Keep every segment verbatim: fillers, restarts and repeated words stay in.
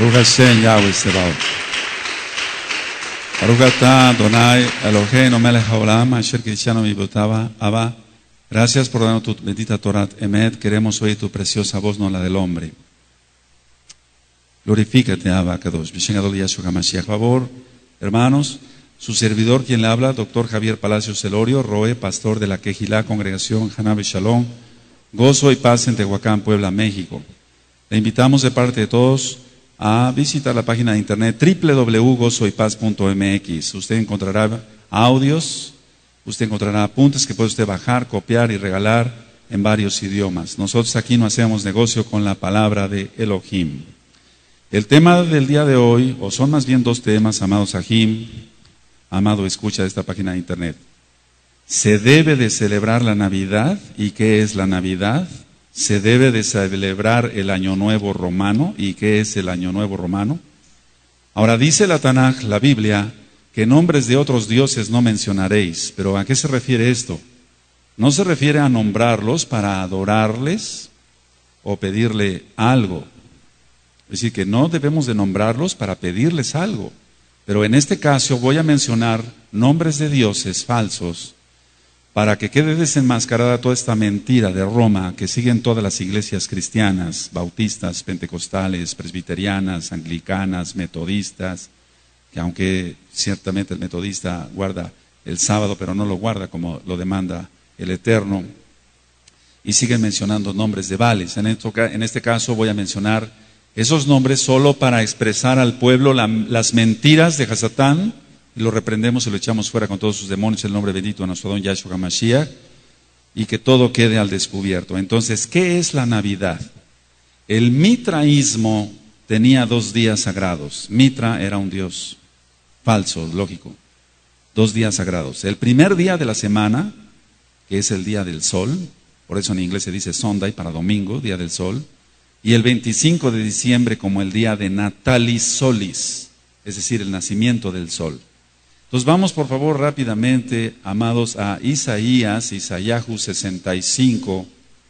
Baruch Hashem Yahweh Sebaot. Baruch atah Adonai Eloheinu melech haolam asher kiddushanu mitzvotava Abba. Gracias por darnos tu bendita Torah Emet. Queremos oír tu preciosa voz, no la del hombre. Glorifícate, Abba Kadosh. B'Shem Gadol Yahshua HaMashiach. Favor, hermanos, su servidor quien le habla, doctor Javier Palacios Celorio, Roe, pastor de la Quejilá, Congregación Hanabe Shalom, Gozo y Paz en Tehuacán, Puebla, México. Le invitamos de parte de todos a visitar la página de internet doble u doble u doble u punto gozo y paz punto m x. Usted encontrará audios, usted encontrará apuntes que puede usted bajar, copiar y regalar en varios idiomas. Nosotros aquí no hacemos negocio con la palabra de Elohim. El tema del día de hoy, o son más bien dos temas, amados Sahim, amado escucha de esta página de internet. ¿Se debe de celebrar la Navidad? ¿Y qué es la Navidad? ¿Se debe de celebrar el Año Nuevo Romano? ¿Y qué es el Año Nuevo Romano? Ahora dice la Tanaj, la Biblia, que nombres de otros dioses no mencionaréis. ¿Pero a qué se refiere esto? No se refiere a nombrarlos para adorarles o pedirle algo. Es decir, que no debemos de nombrarlos para pedirles algo. Pero en este caso voy a mencionar nombres de dioses falsos para que quede desenmascarada toda esta mentira de Roma que siguen todas las iglesias cristianas, bautistas, pentecostales, presbiterianas, anglicanas, metodistas, que aunque ciertamente el metodista guarda el sábado, pero no lo guarda como lo demanda el Eterno, y siguen mencionando nombres de Baales. En, esto, en este caso voy a mencionar esos nombres solo para expresar al pueblo la, las mentiras de Hasatán, y lo reprendemos y lo echamos fuera con todos sus demonios en el nombre bendito de nuestro don Yahshua HaMashiach, y que todo quede al descubierto. Entonces, ¿qué es la Navidad? El mitraísmo tenía dos días sagrados. Mitra era un dios falso, lógico. Dos días sagrados. El primer día de la semana, que es el día del sol, por eso en inglés se dice Sunday para domingo, día del sol, y el veinticinco de diciembre como el día de Natalis Solis, es decir, el nacimiento del sol. Entonces vamos por favor rápidamente, amados, a Isaías, Isayahu sesenta y cinco,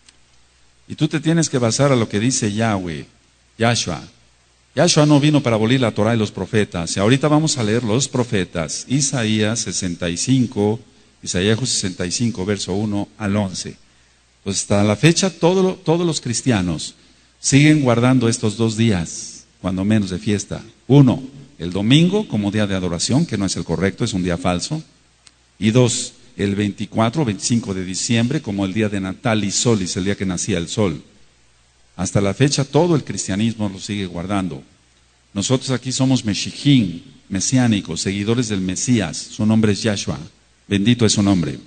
y tú te tienes que basar a lo que dice Yahweh, Yahshua. Yahshua no vino para abolir la Torah y los profetas, y ahorita vamos a leer los profetas, Isaías sesenta y cinco, Isayahu sesenta y cinco, verso uno al once. Pues hasta la fecha todo, todos los cristianos siguen guardando estos dos días, cuando menos de fiesta. Uno, el domingo como día de adoración, que no es el correcto, es un día falso. Y dos, el veinticuatro o veinticinco de diciembre como el día de Natalis Solis, el día que nacía el sol. Hasta la fecha todo el cristianismo lo sigue guardando. Nosotros aquí somos Meshichim, mesiánicos, seguidores del Mesías. Su nombre es Yahshua. Bendito es su nombre.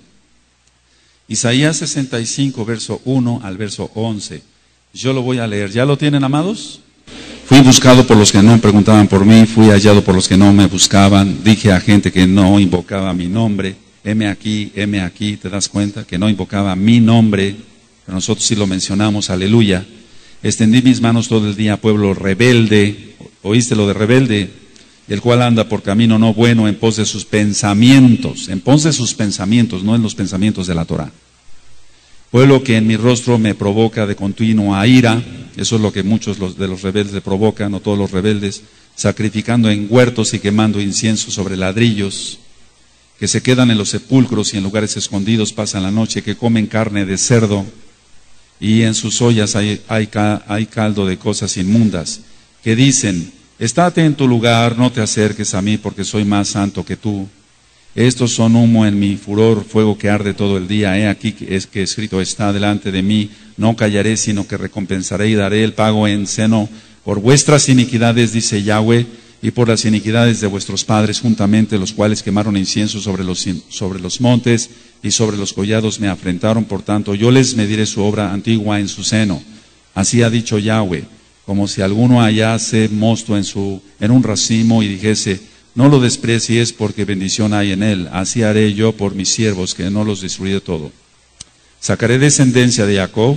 Isaías sesenta y cinco, verso uno al verso once. Yo lo voy a leer. ¿Ya lo tienen, amados? Fui buscado por los que no preguntaban por mí, fui hallado por los que no me buscaban, dije a gente que no invocaba mi nombre, heme aquí, heme aquí, ¿te das cuenta? Que no invocaba mi nombre, pero nosotros sí lo mencionamos, aleluya. Extendí mis manos todo el día, pueblo rebelde, ¿oíste lo de rebelde? El cual anda por camino no bueno en pos de sus pensamientos, en pos de sus pensamientos, no en los pensamientos de la Torah. Pueblo que en mi rostro me provoca de continuo a ira, eso es lo que muchos de los rebeldes le provocan, o todos los rebeldes, sacrificando en huertos y quemando incienso sobre ladrillos, que se quedan en los sepulcros y en lugares escondidos pasan la noche, que comen carne de cerdo, y en sus ollas hay, hay, hay caldo de cosas inmundas, que dicen, estate en tu lugar, no te acerques a mí, porque soy más santo que tú. Estos son humo en mi furor, fuego que arde todo el día. He aquí que es que escrito está delante de mí, no callaré, sino que recompensaré y daré el pago en seno por vuestras iniquidades, dice Yahweh, y por las iniquidades de vuestros padres juntamente, los cuales quemaron incienso sobre los, sobre los montes y sobre los collados me afrentaron. Por tanto, yo les mediré su obra antigua en su seno. Así ha dicho Yahweh, como si alguno hallase mosto en, su, en un racimo y dijese, no lo desprecies porque bendición hay en él. Así haré yo por mis siervos, que no los destruiré todo. Sacaré descendencia de Jacob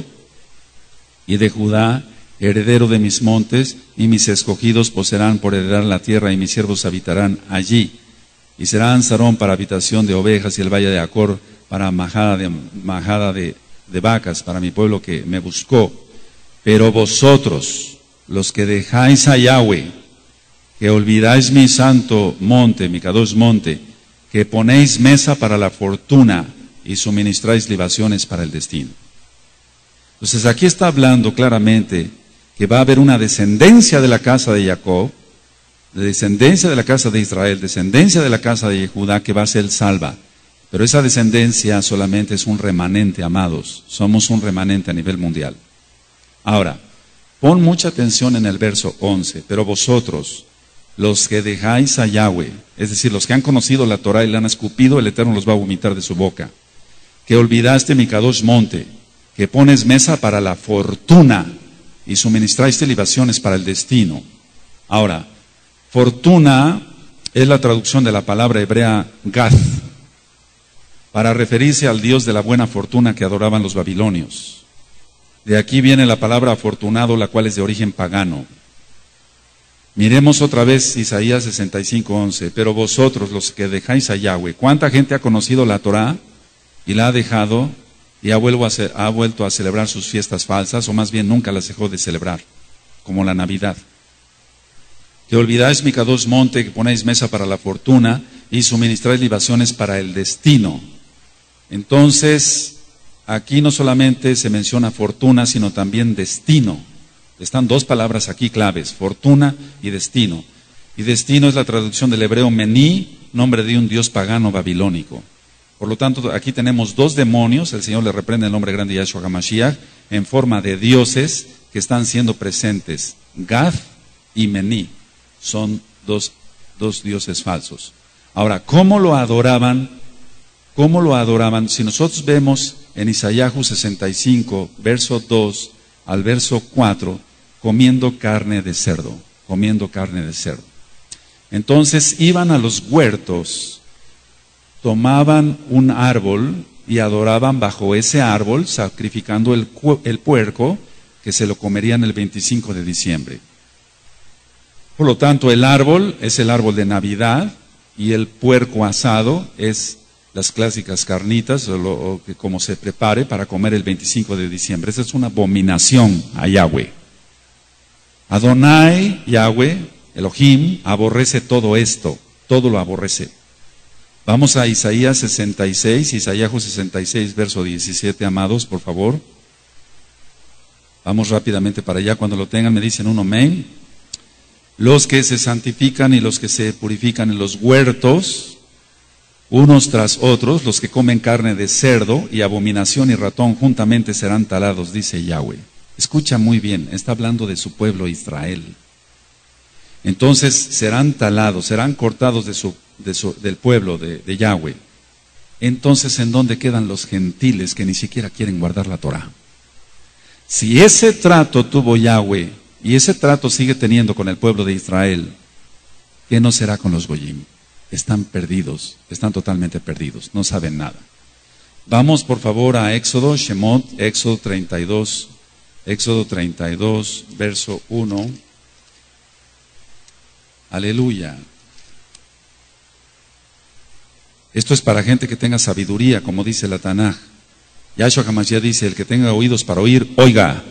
y de Judá, heredero de mis montes, y mis escogidos poseerán por heredar la tierra, y mis siervos habitarán allí. Y será Ansarón para habitación de ovejas, y el valle de Acor para majada de, majada de, de vacas, para mi pueblo que me buscó. Pero vosotros, los que dejáis a Yahweh, que olvidáis mi santo monte, mi Kadosh monte, que ponéis mesa para la fortuna y suministráis libaciones para el destino. Entonces aquí está hablando claramente que va a haber una descendencia de la casa de Jacob, de descendencia de la casa de Israel, descendencia de la casa de Judá que va a ser salva. Pero esa descendencia solamente es un remanente, amados. Somos un remanente a nivel mundial. Ahora, pon mucha atención en el verso once. Pero vosotros, los que dejáis a Yahweh, es decir, los que han conocido la Torah y la han escupido, el Eterno los va a vomitar de su boca. Que olvidaste mi Kadosh monte, que pones mesa para la fortuna y suministraste libaciones para el destino. Ahora, fortuna es la traducción de la palabra hebrea Gath, para referirse al Dios de la buena fortuna que adoraban los babilonios. De aquí viene la palabra afortunado, la cual es de origen pagano. Miremos otra vez Isaías sesenta y cinco, once. Pero vosotros, los que dejáis a Yahweh, ¿cuánta gente ha conocido la Torah y la ha dejado y ha, vuelvo a ce- ha vuelto a celebrar sus fiestas falsas, o más bien nunca las dejó de celebrar, como la Navidad? Que olvidáis mi Kadosh monte, que ponéis mesa para la fortuna y suministráis libaciones para el destino. Entonces, aquí no solamente se menciona fortuna, sino también destino. Están dos palabras aquí claves, fortuna y destino. Y destino es la traducción del hebreo mení, nombre de un dios pagano babilónico. Por lo tanto, aquí tenemos dos demonios, el Señor le reprende el nombre grande de Yahshua HaMashiach, en forma de dioses que están siendo presentes. Gath y Mení son dos, dos dioses falsos. Ahora, ¿cómo lo adoraban? ¿Cómo lo adoraban? Si nosotros vemos en Isaías sesenta y cinco, verso dos al verso cuatro, comiendo carne de cerdo, comiendo carne de cerdo. Entonces iban a los huertos, tomaban un árbol y adoraban bajo ese árbol, sacrificando el, el puerco que se lo comerían el veinticinco de diciembre. Por lo tanto, el árbol es el árbol de Navidad y el puerco asado es las clásicas carnitas, o, lo, o que como se prepare para comer el veinticinco de diciembre. Esa es una abominación a Yahweh. Adonai, Yahweh, Elohim, aborrece todo esto, todo lo aborrece. Vamos a Isaías sesenta y seis, Isaías sesenta y seis, verso diecisiete, amados, por favor. Vamos rápidamente para allá, cuando lo tengan me dicen un amén. Los que se santifican y los que se purifican en los huertos, unos tras otros, los que comen carne de cerdo y abominación y ratón juntamente serán talados, dice Yahweh. Escucha muy bien, está hablando de su pueblo Israel. Entonces serán talados, serán cortados de su, de su, del pueblo de, de Yahweh. Entonces, ¿en dónde quedan los gentiles que ni siquiera quieren guardar la Torah? Si ese trato tuvo Yahweh y ese trato sigue teniendo con el pueblo de Israel, ¿qué no será con los goyim? Están perdidos, están totalmente perdidos, no saben nada. Vamos por favor a Éxodo, Shemot, Éxodo treinta y dos, Éxodo treinta y dos, verso uno. Aleluya. Esto es para gente que tenga sabiduría, como dice la Tanaj. Yahshua HaMashiach dice, el que tenga oídos para oír, oiga.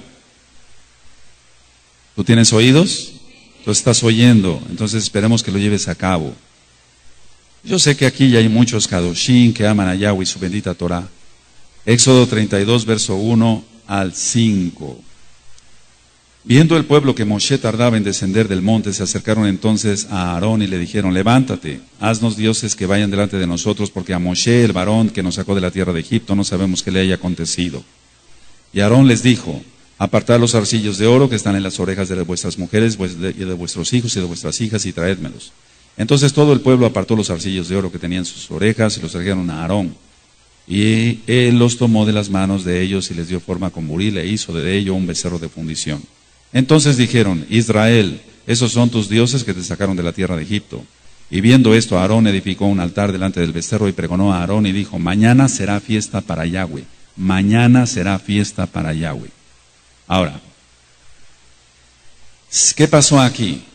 ¿Tú tienes oídos? Tú estás oyendo, entonces esperemos que lo lleves a cabo. Yo sé que aquí ya hay muchos Kadoshim que aman a Yahweh y su bendita Torah. Éxodo treinta y dos, verso uno al cinco. Viendo el pueblo que Moshe tardaba en descender del monte, se acercaron entonces a Aarón y le dijeron, levántate, haznos dioses que vayan delante de nosotros, porque a Moshe, el varón que nos sacó de la tierra de Egipto, no sabemos qué le haya acontecido. Y Aarón les dijo, apartad los zarcillos de oro que están en las orejas de vuestras mujeres y de vuestros hijos y de vuestras hijas y traédmelos. Entonces todo el pueblo apartó los zarcillos de oro que tenían sus orejas y los trajeron a Aarón. Y él los tomó de las manos de ellos y les dio forma con buril e hizo de ello un becerro de fundición. Entonces dijeron, Israel, esos son tus dioses que te sacaron de la tierra de Egipto. Y viendo esto, Aarón edificó un altar delante del becerro y pregonó a Aarón y dijo, mañana será fiesta para Yahweh, mañana será fiesta para Yahweh. Ahora, ¿qué pasó aquí?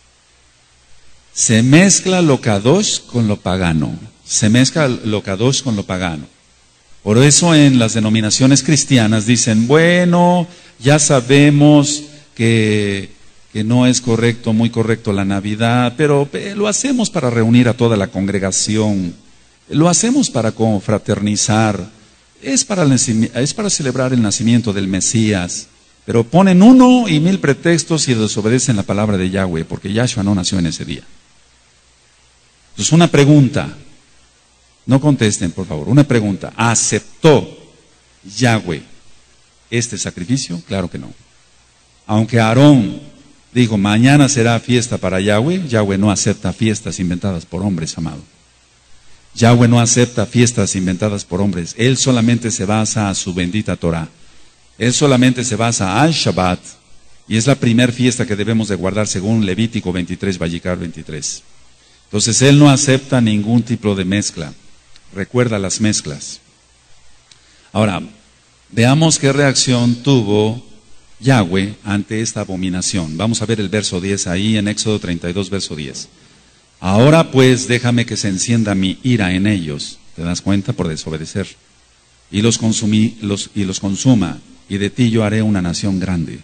Se mezcla lo kadosh con lo pagano, se mezcla lo kadosh con lo pagano. Por eso en las denominaciones cristianas dicen, bueno, ya sabemos que que no es correcto, muy correcto la Navidad, pero eh, lo hacemos para reunir a toda la congregación, lo hacemos para confraternizar, es para, el, es para celebrar el nacimiento del Mesías, pero ponen uno y mil pretextos y desobedecen la palabra de Yahweh, porque Yahshua no nació en ese día. Entonces, una pregunta, no contesten por favor, una pregunta, ¿aceptó Yahweh este sacrificio? Claro que no. Aunque Aarón dijo, mañana será fiesta para Yahweh, Yahweh no acepta fiestas inventadas por hombres, amado. Yahweh no acepta fiestas inventadas por hombres. Él solamente se basa a su bendita Torah. Él solamente se basa al Shabbat, y es la primera fiesta que debemos de guardar según Levítico veintitrés, Vallicar veintitrés. Entonces, Él no acepta ningún tipo de mezcla. Recuerda las mezclas. Ahora, veamos qué reacción tuvo Yahweh ante esta abominación. Vamos a ver el verso diez ahí en Éxodo treinta y dos, verso diez. Ahora pues déjame que se encienda mi ira en ellos, ¿te das cuenta? Por desobedecer. Y los, consumí, los, y los consuma, y de ti yo haré una nación grande.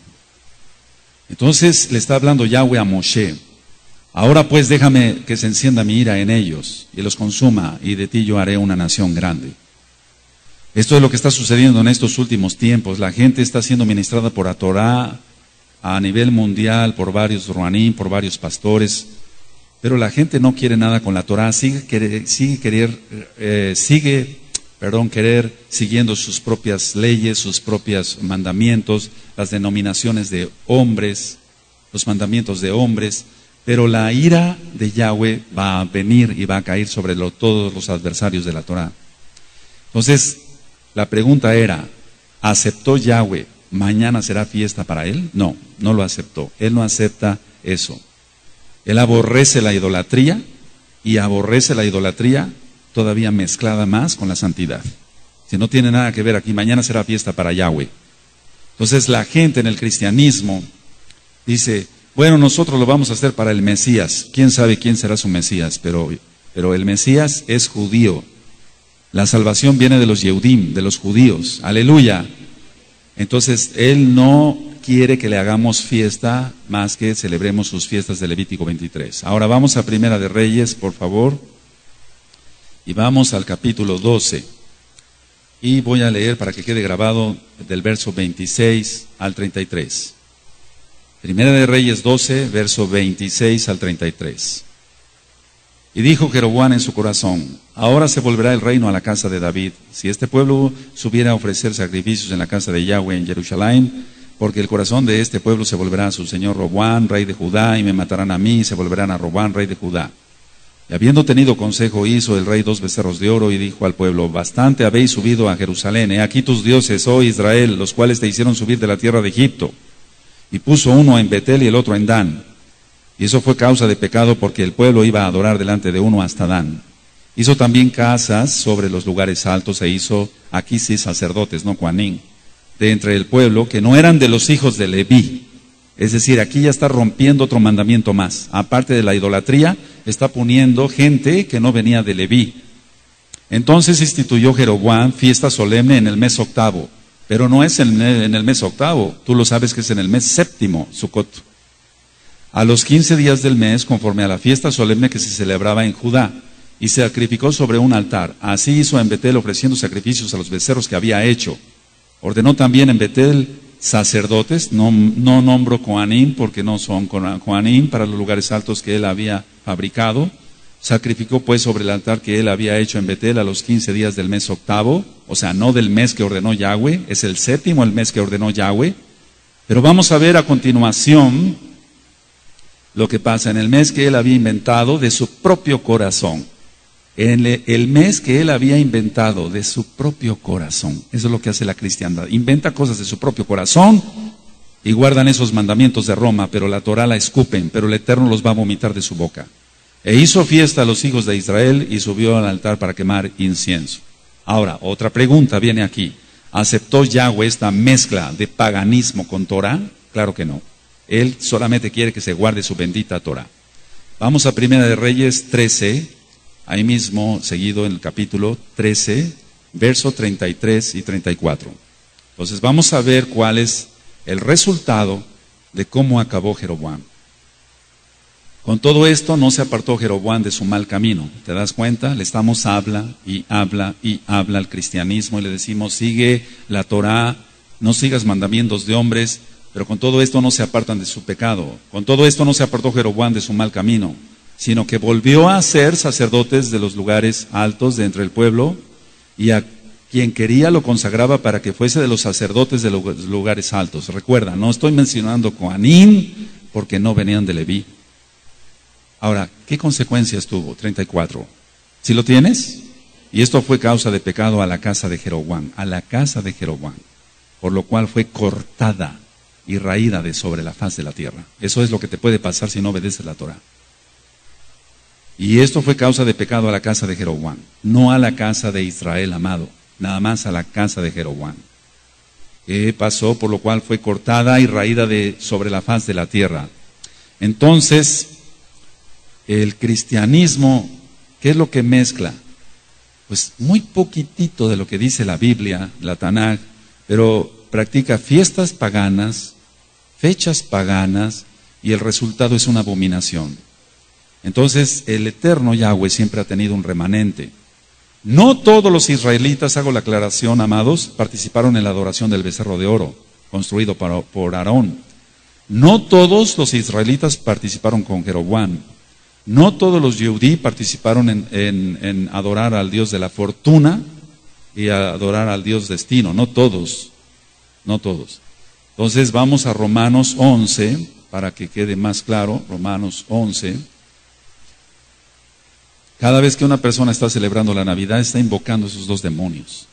Entonces le está hablando Yahweh a Moshe. Ahora pues déjame que se encienda mi ira en ellos, y los consuma, y de ti yo haré una nación grande. Esto es lo que está sucediendo en estos últimos tiempos. La gente está siendo ministrada por la Torah a nivel mundial, por varios ruanín, por varios pastores, pero la gente no quiere nada con la Torah, sigue querer, sigue querer, eh, sigue, perdón, querer siguiendo sus propias leyes, sus propios mandamientos, las denominaciones de hombres, los mandamientos de hombres, pero la ira de Yahweh va a venir y va a caer sobre lo, todos los adversarios de la Torah. Entonces, la pregunta era, ¿aceptó Yahweh? ¿Mañana será fiesta para él? No, no lo aceptó. Él no acepta eso. Él aborrece la idolatría y aborrece la idolatría todavía mezclada más con la santidad. Si no tiene nada que ver aquí, mañana será fiesta para Yahweh. Entonces la gente en el cristianismo dice, bueno, nosotros lo vamos a hacer para el Mesías. ¿Quién sabe quién será su Mesías? Pero, pero el Mesías es judío. La salvación viene de los Yehudim, de los judíos. Aleluya. Entonces, Él no quiere que le hagamos fiesta más que celebremos sus fiestas de Levítico veintitrés. Ahora vamos a Primera de Reyes, por favor. Y vamos al capítulo doce. Y voy a leer para que quede grabado del verso veintiséis al treinta y tres. Primera de Reyes doce, verso veintiséis al treinta y tres. Y dijo Jeroboam en su corazón, ahora se volverá el reino a la casa de David, si este pueblo subiera a ofrecer sacrificios en la casa de Yahweh en Jerusalén, porque el corazón de este pueblo se volverá a su señor Roboam, rey de Judá, y me matarán a mí, y se volverán a Roboam, rey de Judá. Y habiendo tenido consejo, hizo el rey dos becerros de oro, y dijo al pueblo, bastante habéis subido a Jerusalén, he aquí tus dioses, oh Israel, los cuales te hicieron subir de la tierra de Egipto. Y puso uno en Betel y el otro en Dan. Y eso fue causa de pecado porque el pueblo iba a adorar delante de uno hasta Dan. Hizo también casas sobre los lugares altos e hizo aquí sí sacerdotes, no Juanín, de entre el pueblo que no eran de los hijos de Leví. Es decir, aquí ya está rompiendo otro mandamiento más. Aparte de la idolatría, está poniendo gente que no venía de Leví. Entonces instituyó Jeroboam fiesta solemne en el mes octavo. Pero no es en el, en el mes octavo, tú lo sabes que es en el mes séptimo, Sucot. A los quince días del mes, conforme a la fiesta solemne que se celebraba en Judá, y se sacrificó sobre un altar. Así hizo en Betel ofreciendo sacrificios a los becerros que había hecho. Ordenó también en Betel sacerdotes, no, no nombro Coanim porque no son Coanim para los lugares altos que él había fabricado. Sacrificó pues sobre el altar que él había hecho en Betel a los quince días del mes octavo, o sea, no del mes que ordenó Yahweh, es el séptimo el mes que ordenó Yahweh. Pero vamos a ver a continuación lo que pasa en el mes que él había inventado de su propio corazón. En el mes que él había inventado de su propio corazón. Eso es lo que hace la cristiandad. Inventa cosas de su propio corazón y guardan esos mandamientos de Roma, pero la Torah la escupen, pero el Eterno los va a vomitar de su boca. E hizo fiesta a los hijos de Israel y subió al altar para quemar incienso. Ahora, otra pregunta viene aquí. ¿Aceptó Yahweh esta mezcla de paganismo con Torah? Claro que no. Él solamente quiere que se guarde su bendita Torah. Vamos a Primera de Reyes trece, ahí mismo seguido en el capítulo trece, verso treinta y tres y treinta y cuatro. Entonces vamos a ver cuál es el resultado de cómo acabó Jeroboam. Con todo esto no se apartó Jeroboam de su mal camino. ¿Te das cuenta? Le estamos habla y habla y habla al cristianismo y le decimos, sigue la Torá, no sigas mandamientos de hombres, pero con todo esto no se apartan de su pecado. Con todo esto no se apartó Jeroboam de su mal camino, sino que volvió a ser sacerdotes de los lugares altos de entre el pueblo, y a quien quería lo consagraba para que fuese de los sacerdotes de los lugares altos. Recuerda, no estoy mencionando Coanim porque no venían de Leví. Ahora, ¿qué consecuencias tuvo? treinta y cuatro. ¿Sí lo tienes? Y esto fue causa de pecado a la casa de Jeroboam, a la casa de Jeroboam, por lo cual fue cortada y raída de sobre la faz de la tierra. Eso es lo que te puede pasar si no obedeces la Torah. Y esto fue causa de pecado a la casa de Jeroboam, no a la casa de Israel, amado, nada más a la casa de Jeroboam. ¿Qué pasó? Por lo cual fue cortada y raída de sobre la faz de la tierra. Entonces, el cristianismo, ¿qué es lo que mezcla? Pues muy poquitito de lo que dice la Biblia, la Tanaj, pero practica fiestas paganas, fechas paganas, y el resultado es una abominación. Entonces, el eterno Yahweh siempre ha tenido un remanente. No todos los israelitas, hago la aclaración, amados, participaron en la adoración del becerro de oro, construido por Aarón. No todos los israelitas participaron con Jeroboam. No todos los Yehudí participaron en, en, en adorar al Dios de la fortuna y a adorar al Dios destino. No todos, no todos. Entonces vamos a Romanos once, para que quede más claro, Romanos once. Cada vez que una persona está celebrando la Navidad, está invocando esos dos demonios.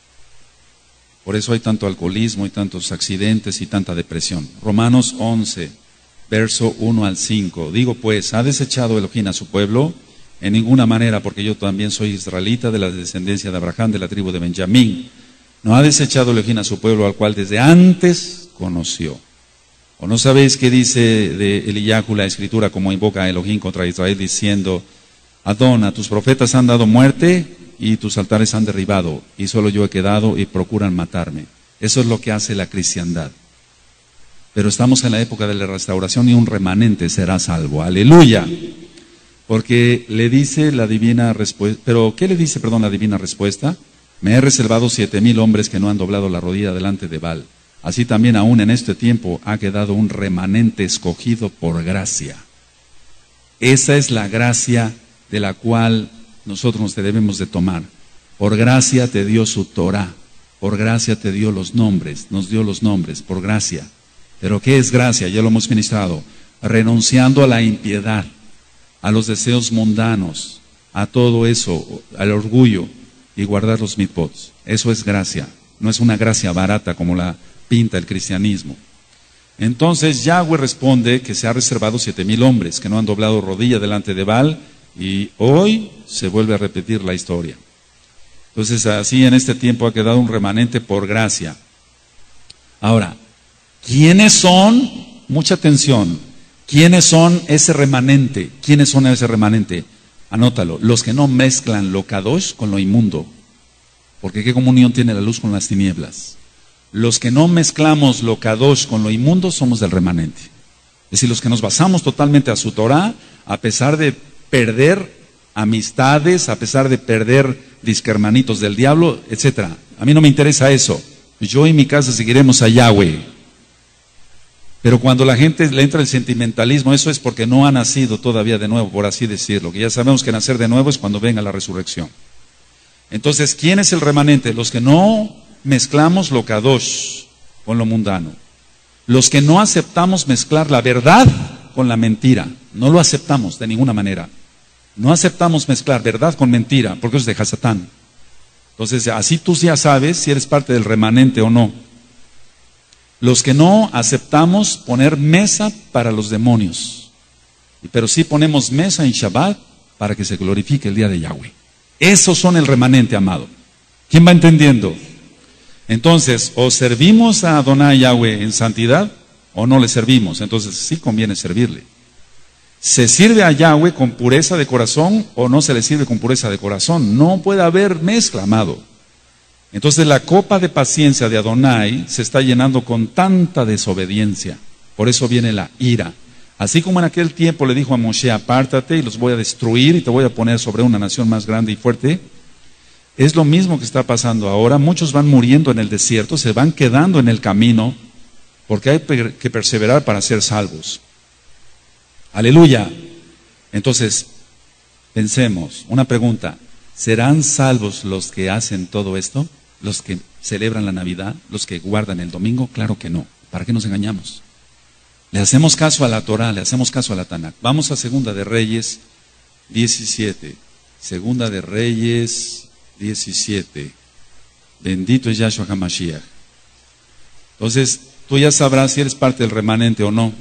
Por eso hay tanto alcoholismo y tantos accidentes y tanta depresión. Romanos once. Verso uno al cinco. Digo pues, ¿ha desechado Elohim a su pueblo? En ninguna manera, porque yo también soy israelita de la descendencia de Abraham, de la tribu de Benjamín. No ha desechado Elohim a su pueblo, al cual desde antes conoció. ¿O no sabéis qué dice de Eliyahu la escritura, como invoca a Elohim contra Israel, diciendo, Adona, tus profetas han dado muerte y tus altares han derribado, y solo yo he quedado y procuran matarme? Eso es lo que hace la cristiandad. Pero estamos en la época de la restauración y un remanente será salvo. ¡Aleluya! Porque le dice la divina respuesta, pero ¿qué le dice, perdón, la divina respuesta? Me he reservado siete mil hombres que no han doblado la rodilla delante de Baal. Así también aún en este tiempo ha quedado un remanente escogido por gracia. Esa es la gracia de la cual nosotros nos debemos de tomar. Por gracia te dio su Torah, por gracia te dio los nombres, nos dio los nombres, por gracia. Pero ¿qué es gracia? Ya lo hemos ministrado. Renunciando a la impiedad, a los deseos mundanos, a todo eso, al orgullo, y guardar los mitpots. Eso es gracia. No es una gracia barata como la pinta el cristianismo. Entonces Yahweh responde que se ha reservado siete mil hombres que no han doblado rodilla delante de Baal, y hoy se vuelve a repetir la historia. Entonces así en este tiempo ha quedado un remanente por gracia. Ahora, ¿quiénes son? Mucha atención. ¿Quiénes son ese remanente? ¿Quiénes son ese remanente? Anótalo. Los que no mezclan lo kadosh con lo inmundo. Porque ¿qué comunión tiene la luz con las tinieblas? Los que no mezclamos lo kadosh con lo inmundo somos del remanente. Es decir, los que nos basamos totalmente a su Torah, a pesar de perder amistades, a pesar de perder disquermanitos del diablo, etcétera. A mí no me interesa eso. Yo y mi casa seguiremos a Yahweh. Pero cuando la gente le entra el sentimentalismo, eso es porque no ha nacido todavía de nuevo, por así decirlo. Que ya sabemos que nacer de nuevo es cuando venga la resurrección. Entonces, ¿quién es el remanente? Los que no mezclamos lo kadosh con lo mundano. Los que no aceptamos mezclar la verdad con la mentira. No lo aceptamos de ninguna manera. No aceptamos mezclar verdad con mentira, porque eso es de Hasatán. Entonces, así tú ya sabes si eres parte del remanente o no. Los que no aceptamos poner mesa para los demonios, pero sí ponemos mesa en Shabbat para que se glorifique el día de Yahweh. Esos son el remanente, amado. ¿Quién va entendiendo? Entonces, o servimos a Adonai Yahweh en santidad, o no le servimos. Entonces, sí conviene servirle. ¿Se sirve a Yahweh con pureza de corazón o no se le sirve con pureza de corazón? No puede haber mezcla, amado. Entonces la copa de paciencia de Adonai se está llenando con tanta desobediencia. Por eso viene la ira. Así como en aquel tiempo le dijo a Moshe, apártate y los voy a destruir y te voy a poner sobre una nación más grande y fuerte, es lo mismo que está pasando ahora. Muchos van muriendo en el desierto, se van quedando en el camino, porque hay que perseverar para ser salvos. Aleluya. Entonces, pensemos, una pregunta, ¿serán salvos los que hacen todo esto? ¿Los que celebran la Navidad? ¿Los que guardan el domingo? Claro que no. ¿Para qué nos engañamos? Le hacemos caso a la Torah, le hacemos caso a la Tanakh. Vamos a Segunda de Reyes diecisiete. Segunda de Reyes diecisiete. Bendito es Yahshua HaMashiach. Entonces, tú ya sabrás si eres parte del remanente o no.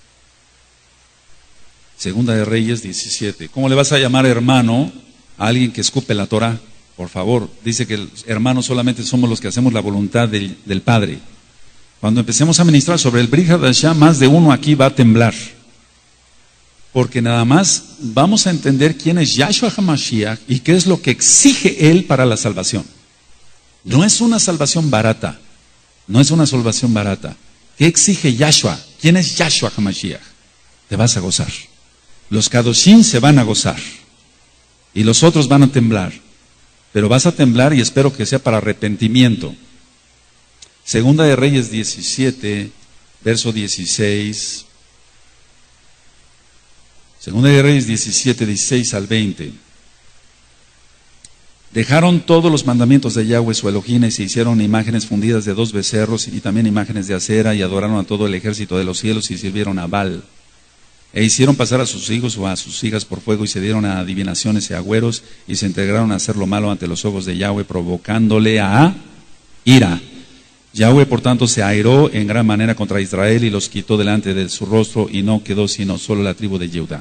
Segunda de Reyes diecisiete. ¿Cómo le vas a llamar hermano a alguien que escupe la Torah? Por favor, dice que hermanos solamente somos los que hacemos la voluntad del, del Padre. Cuando empecemos a ministrar sobre el Brit Hadashah, más de uno aquí va a temblar. Porque nada más vamos a entender quién es Yahshua HaMashiach y qué es lo que exige Él para la salvación. No es una salvación barata. No es una salvación barata. ¿Qué exige Yahshua? ¿Quién es Yahshua HaMashiach? Te vas a gozar. Los Kadoshim se van a gozar. Y los otros van a temblar. Pero vas a temblar y espero que sea para arrepentimiento. Segunda de Reyes diecisiete, verso dieciséis. Segunda de Reyes diecisiete, dieciséis al veinte. Dejaron todos los mandamientos de Yahweh su Elohim y se hicieron imágenes fundidas de dos becerros y también imágenes de acera y adoraron a todo el ejército de los cielos y sirvieron a Baal. E hicieron pasar a sus hijos o a sus hijas por fuego y se dieron a adivinaciones y agüeros y se entregaron a hacer lo malo ante los ojos de Yahweh, provocándole a ira. Yahweh, por tanto, se airó en gran manera contra Israel y los quitó delante de su rostro y no quedó sino solo la tribu de Judá.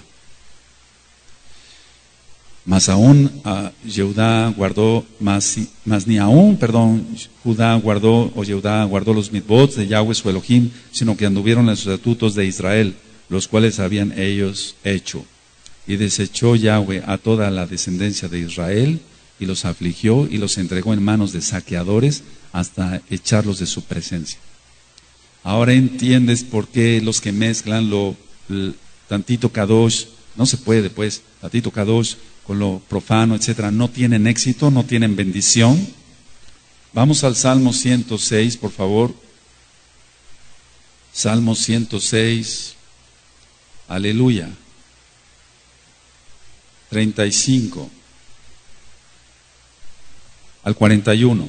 Mas aún uh, Judá guardó, más, más ni aún, perdón, Judá guardó o Judá guardó los mitzvot de Yahweh su Elohim, sino que anduvieron en los estatutos de Israel, los cuales habían ellos hecho. Y desechó Yahweh a toda la descendencia de Israel y los afligió y los entregó en manos de saqueadores hasta echarlos de su presencia. Ahora entiendes por qué los que mezclan lo l, tantito kadosh, no se puede pues, tantito kadosh con lo profano, etcétera, no tienen éxito, no tienen bendición. Vamos al Salmo ciento seis, por favor. Salmo ciento seis. Aleluya. treinta y cinco al cuarenta y uno.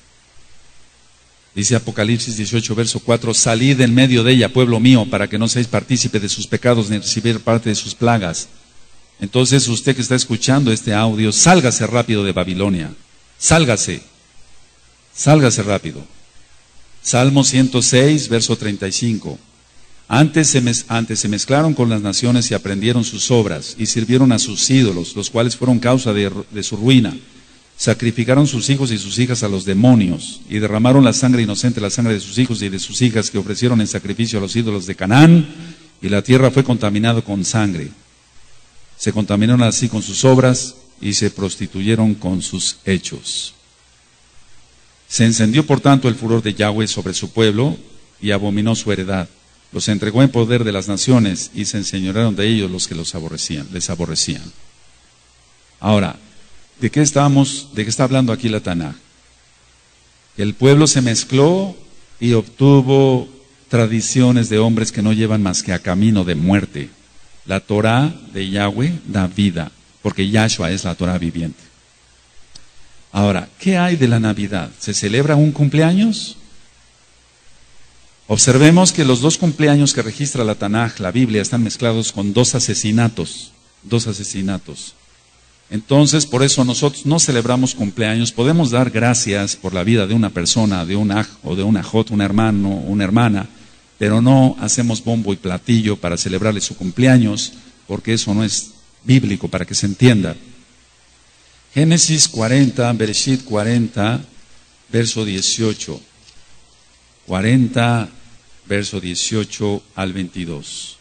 Dice Apocalipsis dieciocho, verso cuatro, salid en medio de ella, pueblo mío, para que no seáis partícipe de sus pecados, ni recibir parte de sus plagas. Entonces usted que está escuchando este audio, sálgase rápido de Babilonia, sálgase, sálgase rápido. Salmo ciento seis, verso treinta y cinco. Antes se, mez, antes se mezclaron con las naciones y aprendieron sus obras, y sirvieron a sus ídolos, los cuales fueron causa de, de su ruina. Sacrificaron sus hijos y sus hijas a los demonios, y derramaron la sangre inocente, la sangre de sus hijos y de sus hijas, que ofrecieron en sacrificio a los ídolos de Canaán, y la tierra fue contaminada con sangre. Se contaminaron así con sus obras, y se prostituyeron con sus hechos. Se encendió por tanto el furor de Yahweh sobre su pueblo, y abominó su heredad. Los entregó en poder de las naciones, y se enseñorearon de ellos los que los aborrecían, les aborrecían. Ahora, ¿de qué estamos, de qué está hablando aquí la Tanaj? El pueblo se mezcló y obtuvo tradiciones de hombres que no llevan más que a camino de muerte. La Torah de Yahweh da vida, porque Yahshua es la Torah viviente. Ahora, ¿qué hay de la Navidad? ¿Se celebra un cumpleaños? Observemos que los dos cumpleaños que registra la Tanaj, la Biblia, están mezclados con dos asesinatos, dos asesinatos. Entonces, por eso nosotros no celebramos cumpleaños. Podemos dar gracias por la vida de una persona, de un aj o de un ajot, un hermano, una hermana, pero no hacemos bombo y platillo para celebrarle su cumpleaños, porque eso no es bíblico, para que se entienda. Génesis cuarenta, Bereshit cuarenta, verso dieciocho. cuarenta, verso dieciocho al veintidós.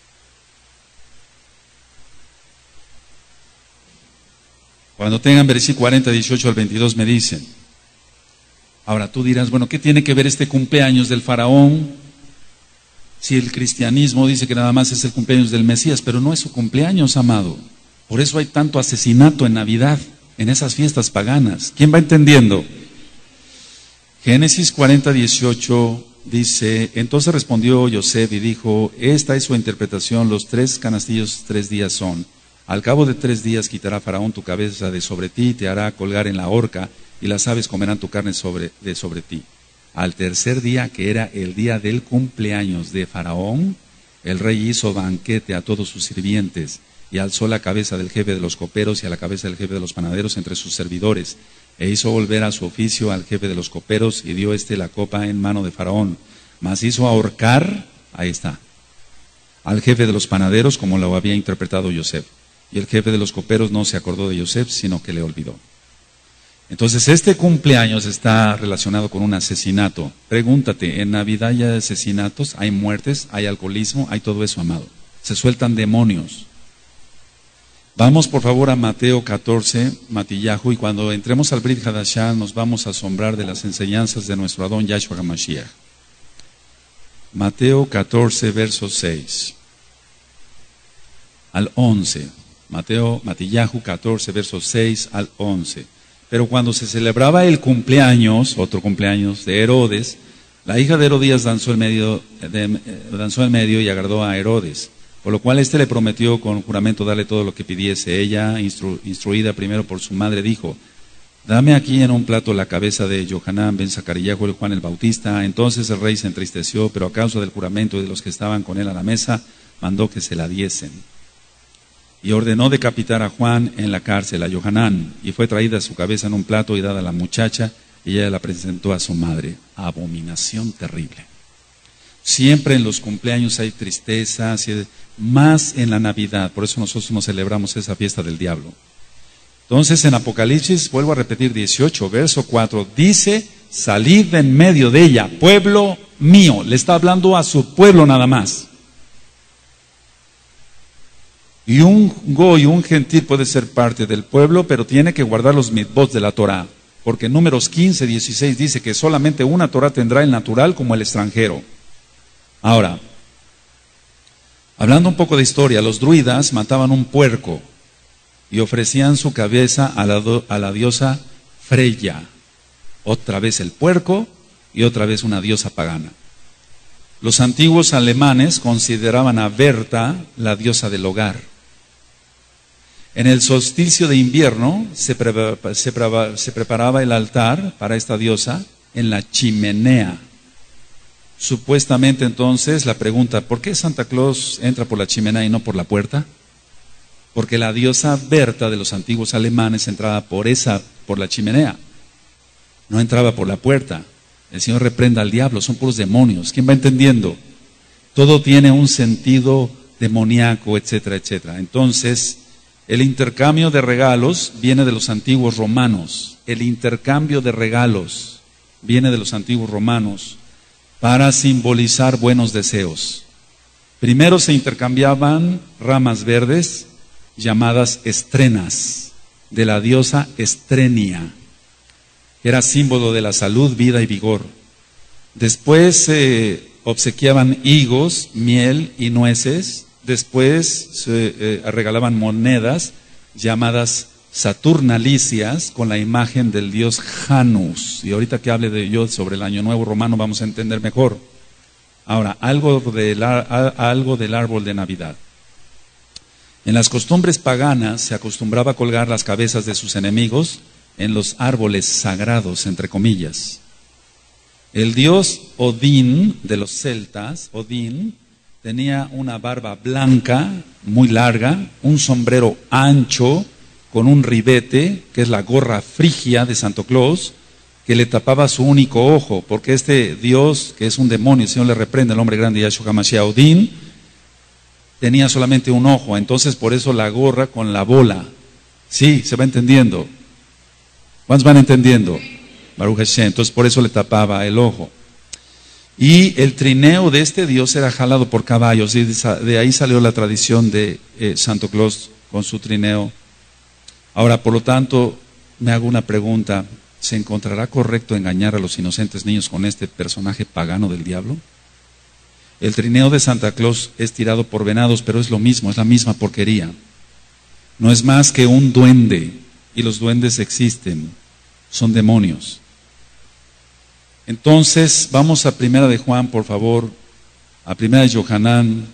Cuando tengan Bereshit cuarenta, dieciocho al veintidós me dicen. Ahora tú dirás, bueno, ¿qué tiene que ver este cumpleaños del faraón Si el cristianismo dice que nada más es el cumpleaños del Mesías, pero no es su cumpleaños, amado. Por eso hay tanto asesinato en Navidad, en esas fiestas paganas. ¿Quién va entendiendo? Génesis cuarenta, dieciocho dice: entonces respondió Yosef y dijo, esta es su interpretación, los tres canastillos tres días son. Al cabo de tres días quitará Faraón tu cabeza de sobre ti y te hará colgar en la horca, y las aves comerán tu carne sobre, de sobre ti. Al tercer día, que era el día del cumpleaños de Faraón, el rey hizo banquete a todos sus sirvientes, y alzó la cabeza del jefe de los coperos y a la cabeza del jefe de los panaderos entre sus servidores, e hizo volver a su oficio al jefe de los coperos, y dio éste la copa en mano de Faraón. Mas hizo ahorcar, ahí está, al jefe de los panaderos, como lo había interpretado Yosef. Y el jefe de los coperos no se acordó de Yosef, sino que le olvidó. Entonces, este cumpleaños está relacionado con un asesinato. Pregúntate, ¿en Navidad hay asesinatos, hay muertes, hay alcoholismo, hay todo eso, amado? Se sueltan demonios. Vamos por favor a Mateo catorce, Matillahu, y cuando entremos al Brit Hadashah nos vamos a asombrar de las enseñanzas de nuestro Adón Yahshua HaMashiach. Mateo catorce, verso seis al once. Mateo, Matillahu catorce, versos seis al once. Pero cuando se celebraba el cumpleaños, otro cumpleaños de Herodes, la hija de Herodías danzó en medio, de, eh, danzó en medio y agradó a Herodes, por lo cual éste le prometió con juramento darle todo lo que pidiese. Ella, instru, instruida primero por su madre, dijo, dame aquí en un plato la cabeza de Yohanan ben Zacariyahu, el Juan el Bautista. Entonces el rey se entristeció, pero a causa del juramento y de los que estaban con él a la mesa, mandó que se la diesen. Y ordenó decapitar a Juan en la cárcel, a Yohanan, y fue traída su cabeza en un plato y dada a la muchacha, y ella la presentó a su madre. Abominación terrible. Siempre en los cumpleaños hay tristeza, más en la Navidad, por eso nosotros no celebramos esa fiesta del diablo. Entonces en Apocalipsis, vuelvo a repetir, dieciocho, verso cuatro, dice, salid de en medio de ella, pueblo mío. Le está hablando a su pueblo nada más. Y un goy, un gentil puede ser parte del pueblo, pero tiene que guardar los mitzvot de la Torah. Porque en Números quince, dieciséis dice que solamente una Torah tendrá el natural como el extranjero. Ahora, hablando un poco de historia, los druidas mataban un puerco y ofrecían su cabeza a la, do, a la diosa Freya. Otra vez el puerco y otra vez una diosa pagana. Los antiguos alemanes consideraban a Berta la diosa del hogar. En el solsticio de invierno se, pre se, pre se preparaba el altar para esta diosa en la chimenea. Supuestamente entonces la pregunta, ¿por qué Santa Claus entra por la chimenea y no por la puerta? Porque la diosa Berta de los antiguos alemanes entraba por esa, por la chimenea, no entraba por la puerta. El Señor reprenda al diablo, son puros demonios. ¿Quién va entendiendo? Todo tiene un sentido demoníaco, etcétera, etcétera. Entonces, el intercambio de regalos viene de los antiguos romanos. El intercambio de regalos viene de los antiguos romanos para simbolizar buenos deseos. Primero se intercambiaban ramas verdes llamadas estrenas de la diosa Estrenia, que era símbolo de la salud, vida y vigor. Después se eh, obsequiaban higos, miel y nueces. Después se eh, regalaban monedas llamadas saturnalicias con la imagen del dios Janus. Y ahorita que hable de yo sobre el Año Nuevo Romano vamos a entender mejor. Ahora, algo del, algo del árbol de Navidad. En las costumbres paganas se acostumbraba a colgar las cabezas de sus enemigos en los árboles sagrados, entre comillas. El dios Odín de los celtas, Odín, tenía una barba blanca, muy larga, un sombrero ancho, con un ribete, que es la gorra frigia de Santo Claus, que le tapaba su único ojo, porque este dios, que es un demonio, el Señor le reprende, el hombre grande Yahshua HaMashiach, Odín, tenía solamente un ojo, entonces por eso la gorra con la bola. Sí, se va entendiendo. ¿Cuántos van entendiendo? Baruch Hashem, entonces por eso le tapaba el ojo. Y el trineo de este dios era jalado por caballos, y de ahí salió la tradición de eh, Santo Claus con su trineo. Ahora, por lo tanto, me hago una pregunta, ¿se encontrará correcto engañar a los inocentes niños con este personaje pagano del diablo? El trineo de Santa Claus es tirado por venados, pero es lo mismo, es la misma porquería. No es más que un duende, y los duendes existen, son demonios. Entonces, vamos a Primera de Juan, por favor, a Primera de Yohanan.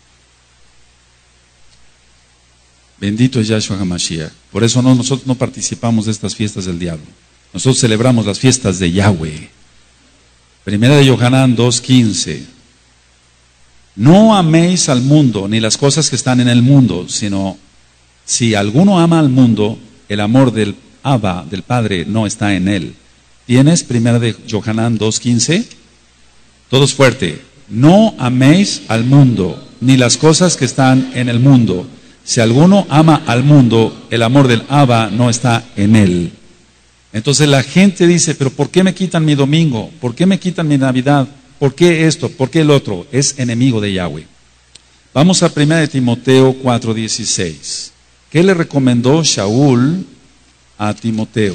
Bendito es Yahshua HaMashiach. Por eso no, nosotros no participamos de estas fiestas del diablo. Nosotros celebramos las fiestas de Yahweh. Primera de Yohanan dos quince. No améis al mundo, ni las cosas que están en el mundo, sino si alguno ama al mundo, el amor del Abba, del Padre, no está en él. ¿Tienes Primera de Yohanan dos quince? Todos fuerte. No améis al mundo, ni las cosas que están en el mundo. Si alguno ama al mundo, el amor del Abba no está en él. Entonces la gente dice, pero ¿por qué me quitan mi domingo? ¿Por qué me quitan mi Navidad? ¿Por qué esto? ¿Por qué el otro? Es enemigo de Yahweh. Vamos a Primera de Timoteo cuatro dieciséis. ¿Qué le recomendó Shaul a Timoteo?